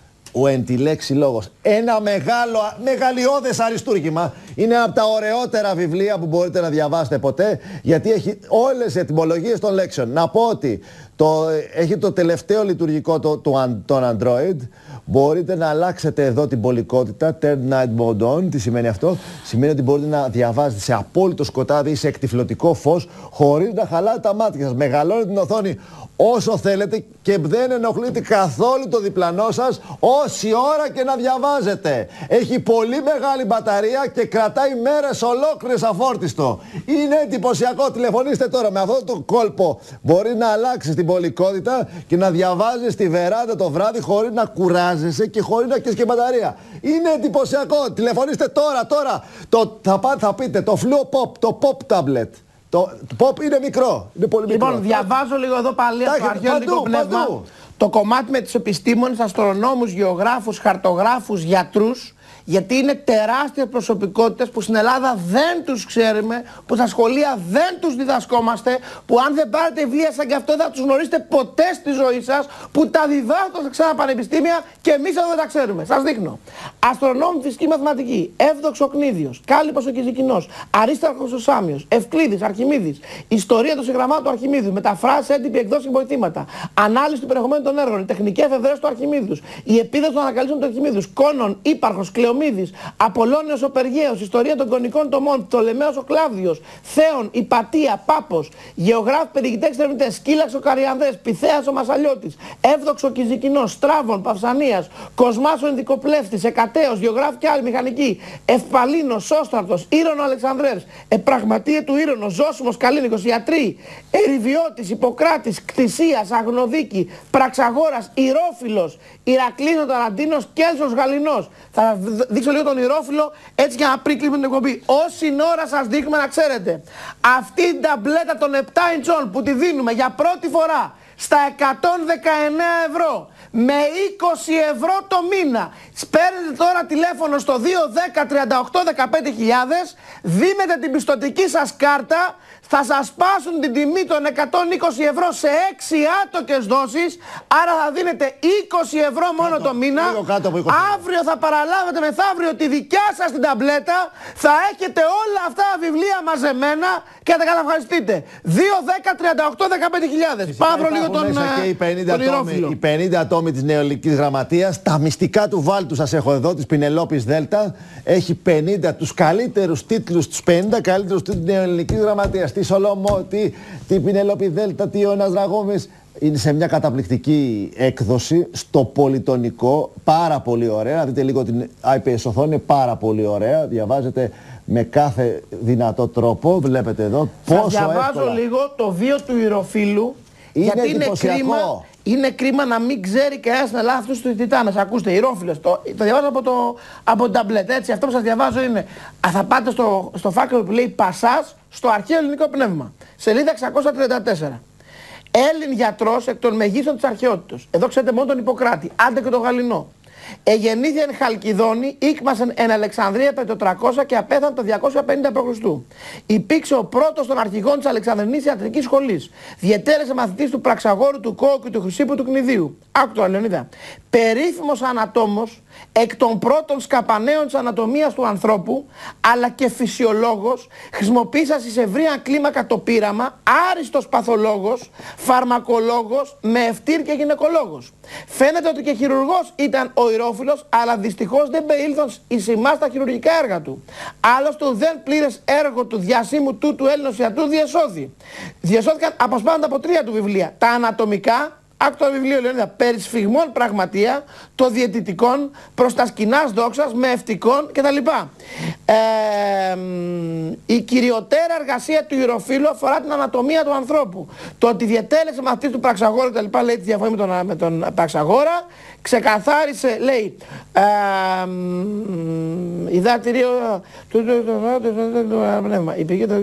Ο εν τη λέξη λόγος. Ένα μεγάλο, μεγαλειώδες αριστούργημα. Είναι από τα ωραιότερα βιβλία που μπορείτε να διαβάσετε ποτέ, γιατί έχει όλες τις ετυμολογίες των λέξεων. Να πω ότι το, έχει το τελευταίο λειτουργικό το, το, τον Android. Μπορείτε να αλλάξετε εδώ την πολικότητα, turn night mode on. Τι σημαίνει αυτό? Σημαίνει ότι μπορείτε να διαβάζετε σε απόλυτο σκοτάδι ή σε εκτυφλωτικό φως, χωρίς να χαλάτε τα μάτια σας. Μεγαλώνετε την οθόνη όσο θέλετε και δεν ενοχλείτε καθόλου το διπλανό σας όση ώρα και να διαβάζετε. Έχει πολύ μεγάλη μπαταρία και κρατάει μέρες ολόκληρες αφόρτιστο. Είναι εντυπωσιακό. Τηλεφωνήστε τώρα με αυτό το κόλπο. Μπορεί να αλλάξει την πολικότητα και να διαβάζει στη βεράντα το βράδυ χωρίς να κουράζεσαι και χωρίς να έχεις και μπαταρία. Είναι εντυπωσιακό. Τηλεφωνήστε τώρα, τώρα. Το, θα, πά, θα πείτε το Fluo Pop, το Pop Tablet. Το, το Pop είναι μικρό. Είναι πολύ μικρό. Λοιπόν, διαβάζω λίγο εδώ πάλι από το αρχαίο ελληνικό πνεύμα. Παντού. Το κομμάτι με τους επιστήμονες, αστρονόμους, γεωγράφους, χαρτογράφους, γιατρούς. Γιατί είναι τεράστιες προσωπικότητες που στην Ελλάδα δεν τους ξέρουμε, που στα σχολεία δεν τους διδασκόμαστε, που αν δεν πάρετε βιβλία σαν και αυτό δεν θα τους γνωρίσετε ποτέ στη ζωή σας, που τα διδάσκονται σε ξένα πανεπιστήμια και εμείς εδώ δεν τα ξέρουμε. Σας δείχνω. Αστρονόμοι, φυσική μαθηματική, Εύδοξος ο Κνίδιος, Κάλυπος ο Κιζικινός, Αρίσταρχος ο Σάμιος, Ευκλήδης, Αρχιμίδης, Ιστορία των συγγραμμάτων του Αρχιμίδου, μεταφράσεις, έντυποι, εκδόσεις και βοηθήματα, Ανάλυση του περιεχομένου των έργων, Τεχνικές εφευρέσεις του Αρχιμίδου, η επίδοση των ανακαλύψεων του Αρχιμίδου, Κόνον, Ύπαρχος, Κλεομίδης, Απολώνιος ο Περγαίος, Ιστορία των Κονικών τομών, Πτολεμαίος ο Κλάβδιος, Θέων, Υπατία, Πάπος, Γεωγράφοι, Περιηγητές, Εξερευνητές, Σκύλαξ ο Καριανδρές, Πυθέας ο Μασαλιώτης, Εύδοξο ο Κιζικινός, Στράβων, Παυσανίας, Κοσμάς ο Ενδικοπλεύτης, Εκατέος, Γεωγράφοι και άλλοι μηχανικοί, Ευπαλίνος, Σώσταρτος, Ήρωνο Αλεξανδρεύς, Επραγματείε του Ήρωνο, Ζώσιμος Καλίνικος, Ιατροί, Εριβιώτης, Ιπποκράτης, Κτησίας, Αγνοδίκη, Πραξαγόρας, Ηρόφιλος, Ηρακλής ο Ταραντίνος, Κέλσος Γαλινός. Θα δείξω λίγο τον Ηρόφιλο έτσι για να πριν κλείσουμε την εκπομπή. Όση ώρα σας δείχνουμε να ξέρετε, αυτή την ταμπλέτα των επτά ιντσών που τη δίνουμε για πρώτη φορά στα εκατόν δεκαεννέα ευρώ με είκοσι ευρώ το μήνα. Παίρνετε τώρα τηλέφωνο στο δύο, δέκα, τριάντα οκτώ, δεκαπέντε χιλιάδες, δίνετε την πιστωτική σας κάρτα, θα σας πάσουν την τιμή των εκατόν είκοσι ευρώ σε έξι άτοκες δόσεις, άρα θα δίνετε είκοσι ευρώ μόνο κάτω, το μήνα. Αύριο θα παραλάβετε μεθαύριο τη δικιά σας την ταμπλέτα, θα έχετε όλα αυτά τα βιβλία μαζεμένα και θα τα καταυχαριστείτε. δύο, δέκα, τριάντα οκτώ, δεκαπέντε χιλιάδες. Παύρο λίγο τον, και οι πενήντα, τον τόμοι, οι πενήντα τόμοι της νεοελληνικής γραμματείας, τα μυστικά του βάλτου σας έχω εδώ, της Πινελόπης Δέλτα, έχει πενήντα τους καλύτερους τίτλους, τους πενήντα καλύτερους τίτλους της νεοελληνικής γραμματείας. Τι Σολομό, τι, τι Πινελόπη Δέλτα, τι Ιώνας Δραγόμης. Είναι σε μια καταπληκτική έκδοση στο Πολυτονικό, πάρα πολύ ωραία. Δείτε λίγο την άι πι ες οθόνη, είναι πάρα πολύ ωραία. Διαβάζετε με κάθε δυνατό τρόπο, βλέπετε εδώ πόσο εύκολα. Θα διαβάζω εύκολα. λίγο το βίο του Ηρωφύλου, είναι γιατί είναι κρίμα, είναι κρίμα να μην ξέρει κανένας στην Ελλάδα αυτούς τους τιτάνες. Ακούστε, Ηρώφυλος, το, το διαβάζω από, το, από την ταμπλέτα, έτσι. Αυτό που σας διαβάζω είναι, α, θα πάτε στο, στο φάκελο που λέει Πασάς, στο αρχαίο ελληνικό πνεύμα, σελίδα εξακόσια τριάντα τέσσερα. Έλλην γιατρός εκ των μεγίστων της αρχαιότητος. Εδώ ξέρετε μόνο τον Ιπποκράτη, άντε και τον Γαληνό. Εγεννήθη εν Χαλκιδόνη, ήκμασεν εν Αλεξανδρία το τριακόσια και απέθανε το διακόσια πενήντα π.Χ. Υπήρξε ο πρώτος των αρχηγών της Αλεξανδρινής Ιατρικής Σχολής. Διετέλεσε μαθητής του Πραξαγόρου, του Κόου και του Χρυσίπου του Κνηδίου. Άκου τώρα, Λεωνίδα. Περίφημος ανατόμος, εκ των πρώτων σκαπανέων της ανατομίας του ανθρώπου, αλλά και φυσιολόγος, χρησιμοποίησας εις ευρεία κλίμακα το πείραμα, άριστος παθολόγος, φαρμακολόγος, με ευτήρ και γυναικολόγος. Φαίνεται ότι και χειρουργός ήταν ο Ηρώφυλος, αλλά δυστυχώς δεν περίλθον εις ημάς τα χειρουργικά έργα του. Άλλωστε δεν πλήρες έργο του διασύμου του του Έλληνος ιατρού διεσώθη. Διεσώθηκαν αποσπάνοντα από τρία του βιβλία. Τα ανατομικά, άκου το βιβλίο Λεωνίδα, περί σφιγμών πραγματεία, το διαιτητικών, προς τα σκηνάς δόξας, με ευτικών κτλ. Ε, η κυριοτέρα εργασία του Ηρωφύλου αφορά την ανατομία του ανθρώπου. Το ότι διετέλεσε μαθητής του Πραξαγόρου κτλ. Λέει τη διαφορά με τον, με τον Πραξαγόρα, ξεκαθάρισε, λέει, ε, η δάτηρη του πνεύμα.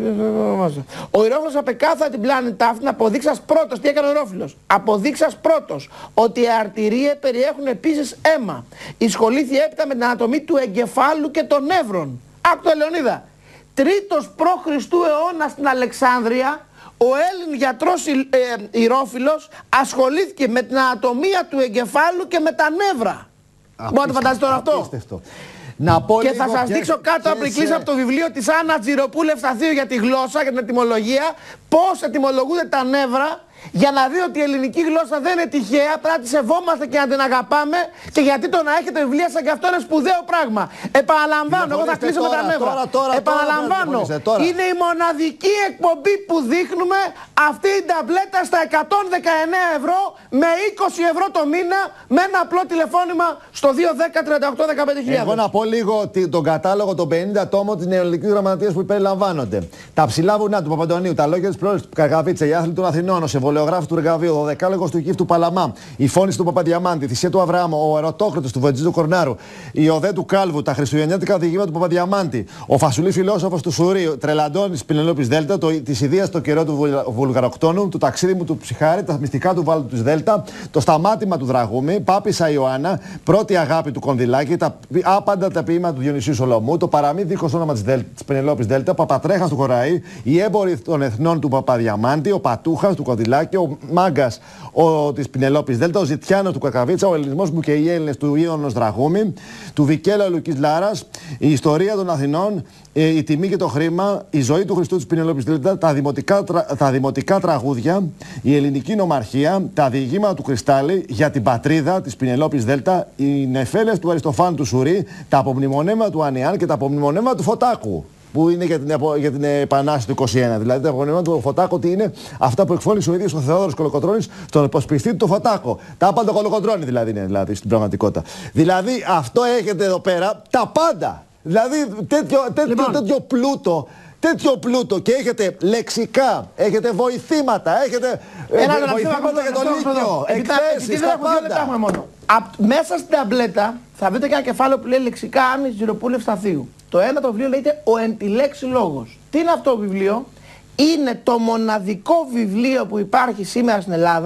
Ο Ηρώφυλος απεκάθαρα την πλάνη ταύτη να αποδείξας πρώτος. Τι έκανε ο Ηρώφυλος? Αποδείξας πρώτος ότι οι αρτηρίες περιέχουν επίσης αίμα. Εισχολήθη έπειτα με την ανατομή του εγκεφάλου και των νεύρων. Άκου το, Λεωνίδα. Τρίτος προ Χριστού αιώνα στην Αλεξάνδρεια, ο Έλλην γιατρός ε, ε, Ηρώφυλος ασχολήθηκε με την ανατομία του εγκεφάλου και με τα νεύρα. Μπορείτε να φανταστείτε τώρα αυτό? Απίστευτο. Να πω και θα σας και δείξω κάτω από σε... από το βιβλίο της Άννα Τζιροπούλου Ευσταθίου για τη γλώσσα, για την ετυμολογία, πώς ετυμολογούνται τα νεύρα, για να δει ότι η ελληνική γλώσσα δεν είναι τυχαία, πρέπει να τη σεβόμαστε και να την αγαπάμε, και γιατί το να έχετε βιβλία σαν και αυτό είναι σπουδαίο πράγμα. Επαναλαμβάνω, εγώ θα κλείσω τώρα, με τα νεύρα. Τώρα, τώρα, Επαναλαμβάνω, τώρα, είναι η μοναδική εκπομπή που δείχνουμε αυτή η ταμπλέτα στα εκατόν δεκαεννέα ευρώ με είκοσι ευρώ το μήνα, με ένα απλό τηλεφώνημα στο δύο δέκα τριάντα οκτώ δεκαπέντε χιλιάδες. Εγώ να πω λίγο τον κατάλογο των πενήντα τόμων της νεοελληνικής γραμματείας που περιλαμβάνονται. Τα ψηλά βουνά του Παπαντονίου, τα λόγια της πρόεδρης του Καργαβίτσα, οι άθλοι των Αθηνών, ο Βολεογράφος του Εργαβίου, ο δεκάλογος του Κιφ του Παλαμά, η φώνηση του Παπαδιαμάντη, η θυσία του Αβραάμου, ο ερωτόκριτος του Βεντζή του Κορνάρου, η οδέ του Κάλβου, τα χριστουγεννιάτικα οδηγήματα του Παπαδιαμάντη, ο φασουλή φιλόσοφος του Σουρίου, τρελαντών της Πινελόπης Δέλτα, τη ιδέα στο καιρό του Βουλγαροκτόνου, το ταξίδι μου του Ψυχάρη, τα μυστικά του βάλτου της Δέλτα, το σταμάτημα του Δραγούμη, Πάπησα Ιωάννα, πρώτη αγάπη του Κονδυλάκη, τα άπαντα τα ποίηματα του Διονυσίου Σολομού, το παραμύθι δίχως όνομα της Πινελόπης Δέλτα, Παπατρέχας του Χωραή, οι έμποροι των εθνών του Παπαδιαμάντη, ο Πατούχας του Κονδυλάκη, ο Μάγκας της Πινελόπης Δέλτα, ο Ζητιάνος του Κακαβίτσα, ο ελληνισμός μου και οι Έλληνες του Ιώνος Δραγούμη, του Βικέλα Λουκής Λάρας, η ιστορία των Αθηνών, η τιμή και το χρήμα, η ζωή του Χριστού της Πινελόπης Δέλτα, τα δημοτικά, τα δημοτικά τραγούδια, η ελληνική νομαρχία, τα διηγήματα του Κρυστάλλη για την πατρίδα της Πινελόπης Δέλτα, οι νεφέλες του Αριστοφάνου του Σουρή, τα απομνημονέματα του Ανιάν και τα απομνημονέματα του Φωτάκου, που είναι για την, για την Επανάσταση του είκοσι ένα. Δηλαδή, τα απομνημονέματα του Φωτάκου τι είναι? Αυτά που εκφώνησε ο ίδιος ο Θεόδωρος Κολοκοτρώνης στον υποσπιστή του Φωτάκο. Τα πάντα Κολοκοτρώνη δηλαδή είναι δηλαδή, στην πραγματικότητα. Δηλαδή, αυτό έχετε εδώ πέρα τα πάντα. Δηλαδή, τέτοιο, τέτοιο, λοιπόν. τέτοιο πλούτο. Τέτοιο πλούτο, και έχετε λεξικά, έχετε βοηθήματα, έχετε Ένα ε, βοηθήματα για το Λύκειο, εκθέσεις, τα πάντα. Μόνο. Α, μέσα στην ταμπλέτα θα βρείτε και ένα κεφάλαιο που λέει λεξικά Άννης Τζιροπούλου Ευσταθίου. Το ένα το βιβλίο λέγεται Ο εν τη λέξη λόγος. Τι είναι αυτό το βιβλίο? Είναι το μοναδικό βιβλίο που υπάρχει σήμερα στην Ελλάδα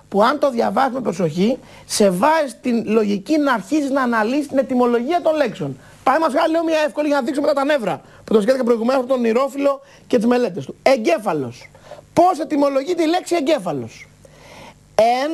που αν το διαβάσεις με προσοχή, σε βάζει την λογική να αρχίσει να αναλύσει την ετυμολογία των λέξεων. Παραδείγματος χάρη, λέω μια εύκολη για να δείξω μετά τα νεύρα, που το σκέφτηκα προηγουμένως από τον Ηρόφυλλο και τις μελέτες του. Εγκέφαλος. Πώς ετυμολογείται η λέξη εγκέφαλος? Εν,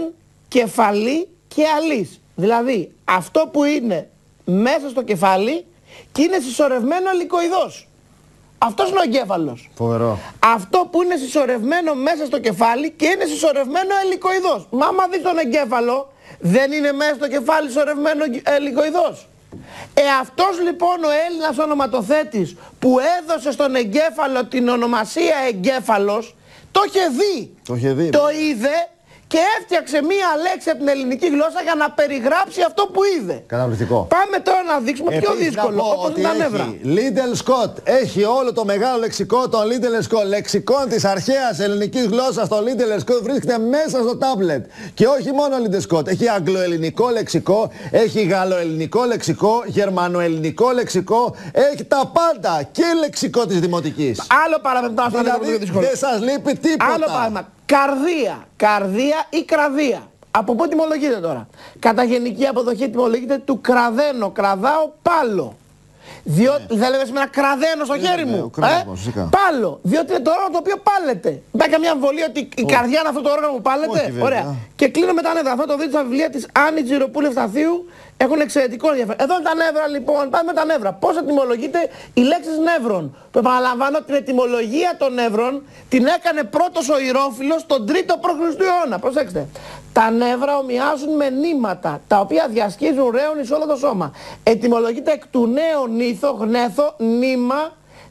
κεφαλή και αλής. Δηλαδή, αυτό που είναι μέσα στο κεφάλι και είναι συσσωρευμένο ελικοειδώς. Αυτός είναι ο εγκέφαλος. Φοβερό. Αυτό που είναι συσσωρευμένο μέσα στο κεφάλι και είναι συσσωρευμένο ελικοειδώς. Μα άμα δεις τον εγκέφαλο, δεν είναι μέσα στο κεφάλι συσσωρευμένο ελικοειδώς. Ε, αυτός λοιπόν ο Έλληνας ονοματοθέτης που έδωσε στον εγκέφαλο την ονομασία εγκέφαλος, το είχε δει. Το είχε δει. Το είδε και έφτιαξε μία λέξη από την ελληνική γλώσσα για να περιγράψει αυτό που είδε. Καταπληκτικό. Πάμε τώρα να δείξουμε Επίσης, πιο δύσκολο, όπως είναι τα νεύρα. Lidl Scott έχει όλο το μεγάλο λεξικό των Lidl Scott. Λεξικό της αρχαίας ελληνικής γλώσσας στο Lidl Scott βρίσκεται μέσα στο τάμπλετ. Και όχι μόνο Lidl Scott. Έχει αγγλοελληνικό λεξικό, έχει γαλλοελληνικό λεξικό, γερμανοελληνικό λεξικό. Έχει τα πάντα και λεξικό της δημοτικής. Άλλο παράδειγμα, δηλαδή, δεν σας λείπει τίποτα. Άλλο παράδειγμα. Καρδία. Καρδία ή κραδία. Από πού τιμολογείται τώρα? Κατά γενική αποδοχή τιμολογείται του κραδένω, κραδάω, πάλο. Διότι ναι. Δεν λέγαμε σήμερα κραδένω στο ναι, χέρι ναι, μου. Ναι, ε? Πάλο. Διότι είναι το όργανο το οποίο πάλεται. Υπάρχει καμία αμφιβολία ότι η oh. καρδιά είναι αυτό το όργανο που πάλεται? Όχι, ωραία. Και κλείνω με τα νεύρα. Αυτό το δείτε στα βιβλία της Άννη Τζιροπούλου Ευσταθίου. Έχουν εξαιρετικό ενδιαφέρον. Εδώ είναι τα νεύρα λοιπόν. Πάμε με τα νεύρα. Πώς ετυμολογείται η λέξη νεύρων? Που επαναλαμβάνω, την ετυμολογία των νεύρων την έκανε πρώτος ο Ηρόφυλλος τον τρίτο προ Χριστού αιώνα. Προσέξτε. Τα νεύρα ομοιάζουν με νήματα, τα οποία διασχίζουν ρέον εις όλο το σώμα. Ετυμολογείται εκ του νέου νήθο, γνέθο, νήμα,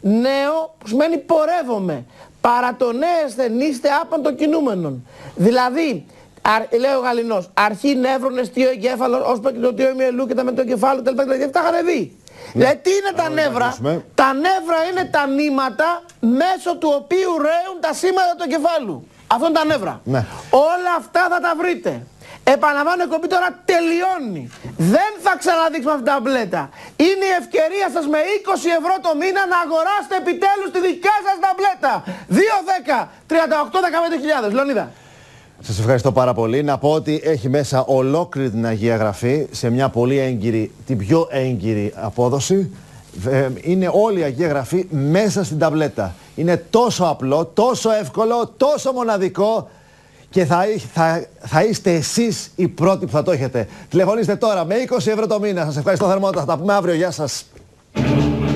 νέο, που σημαίνει πορεύομαι. Παρά το νέεσθε νήστε άπαν των κινούμενων. Δηλαδή, Αρ, λέει ο Γαλλινός, αρχή νεύρων, εστίο εγκέφαλο, ως και το τίο ημιελού και τα με το κεφάλαιο, τέλος πάντων, αυτά είχαν δει. Ναι. Δηλαδή, τι είναι τα νεύρα? Τα νεύρα είναι τα νήματα μέσω του οποίου ρέουν τα σήματα του εγκεφάλου. Αυτό είναι τα νεύρα. Ναι. Όλα αυτά θα τα βρείτε. Επαναλαμβάνω, η εκπομπή τώρα τελειώνει. Δεν θα ξαναδείξουμε αυτή τα ταμπλέτα. Είναι η ευκαιρία σας με είκοσι ευρώ το μήνα να αγοράσετε επιτέλους τη δικιά σας ταμπλέτα. δύο δέκα τριάντα οκτώ δεκαπέντε χιλιάδες. Λεωνίδα. Σας ευχαριστώ πάρα πολύ. Να πω ότι έχει μέσα ολόκληρη την Αγία Γραφή σε μια πολύ έγκυρη, την πιο έγκυρη απόδοση. Είναι όλη η Αγία Γραφή μέσα στην ταμπλέτα. Είναι τόσο απλό, τόσο εύκολο, τόσο μοναδικό και θα, θα, θα είστε εσείς οι πρώτοι που θα το έχετε. Τηλεφωνήστε τώρα με είκοσι ευρώ το μήνα. Σας ευχαριστώ θερμότατα. Θα τα πούμε αύριο. Γεια σας.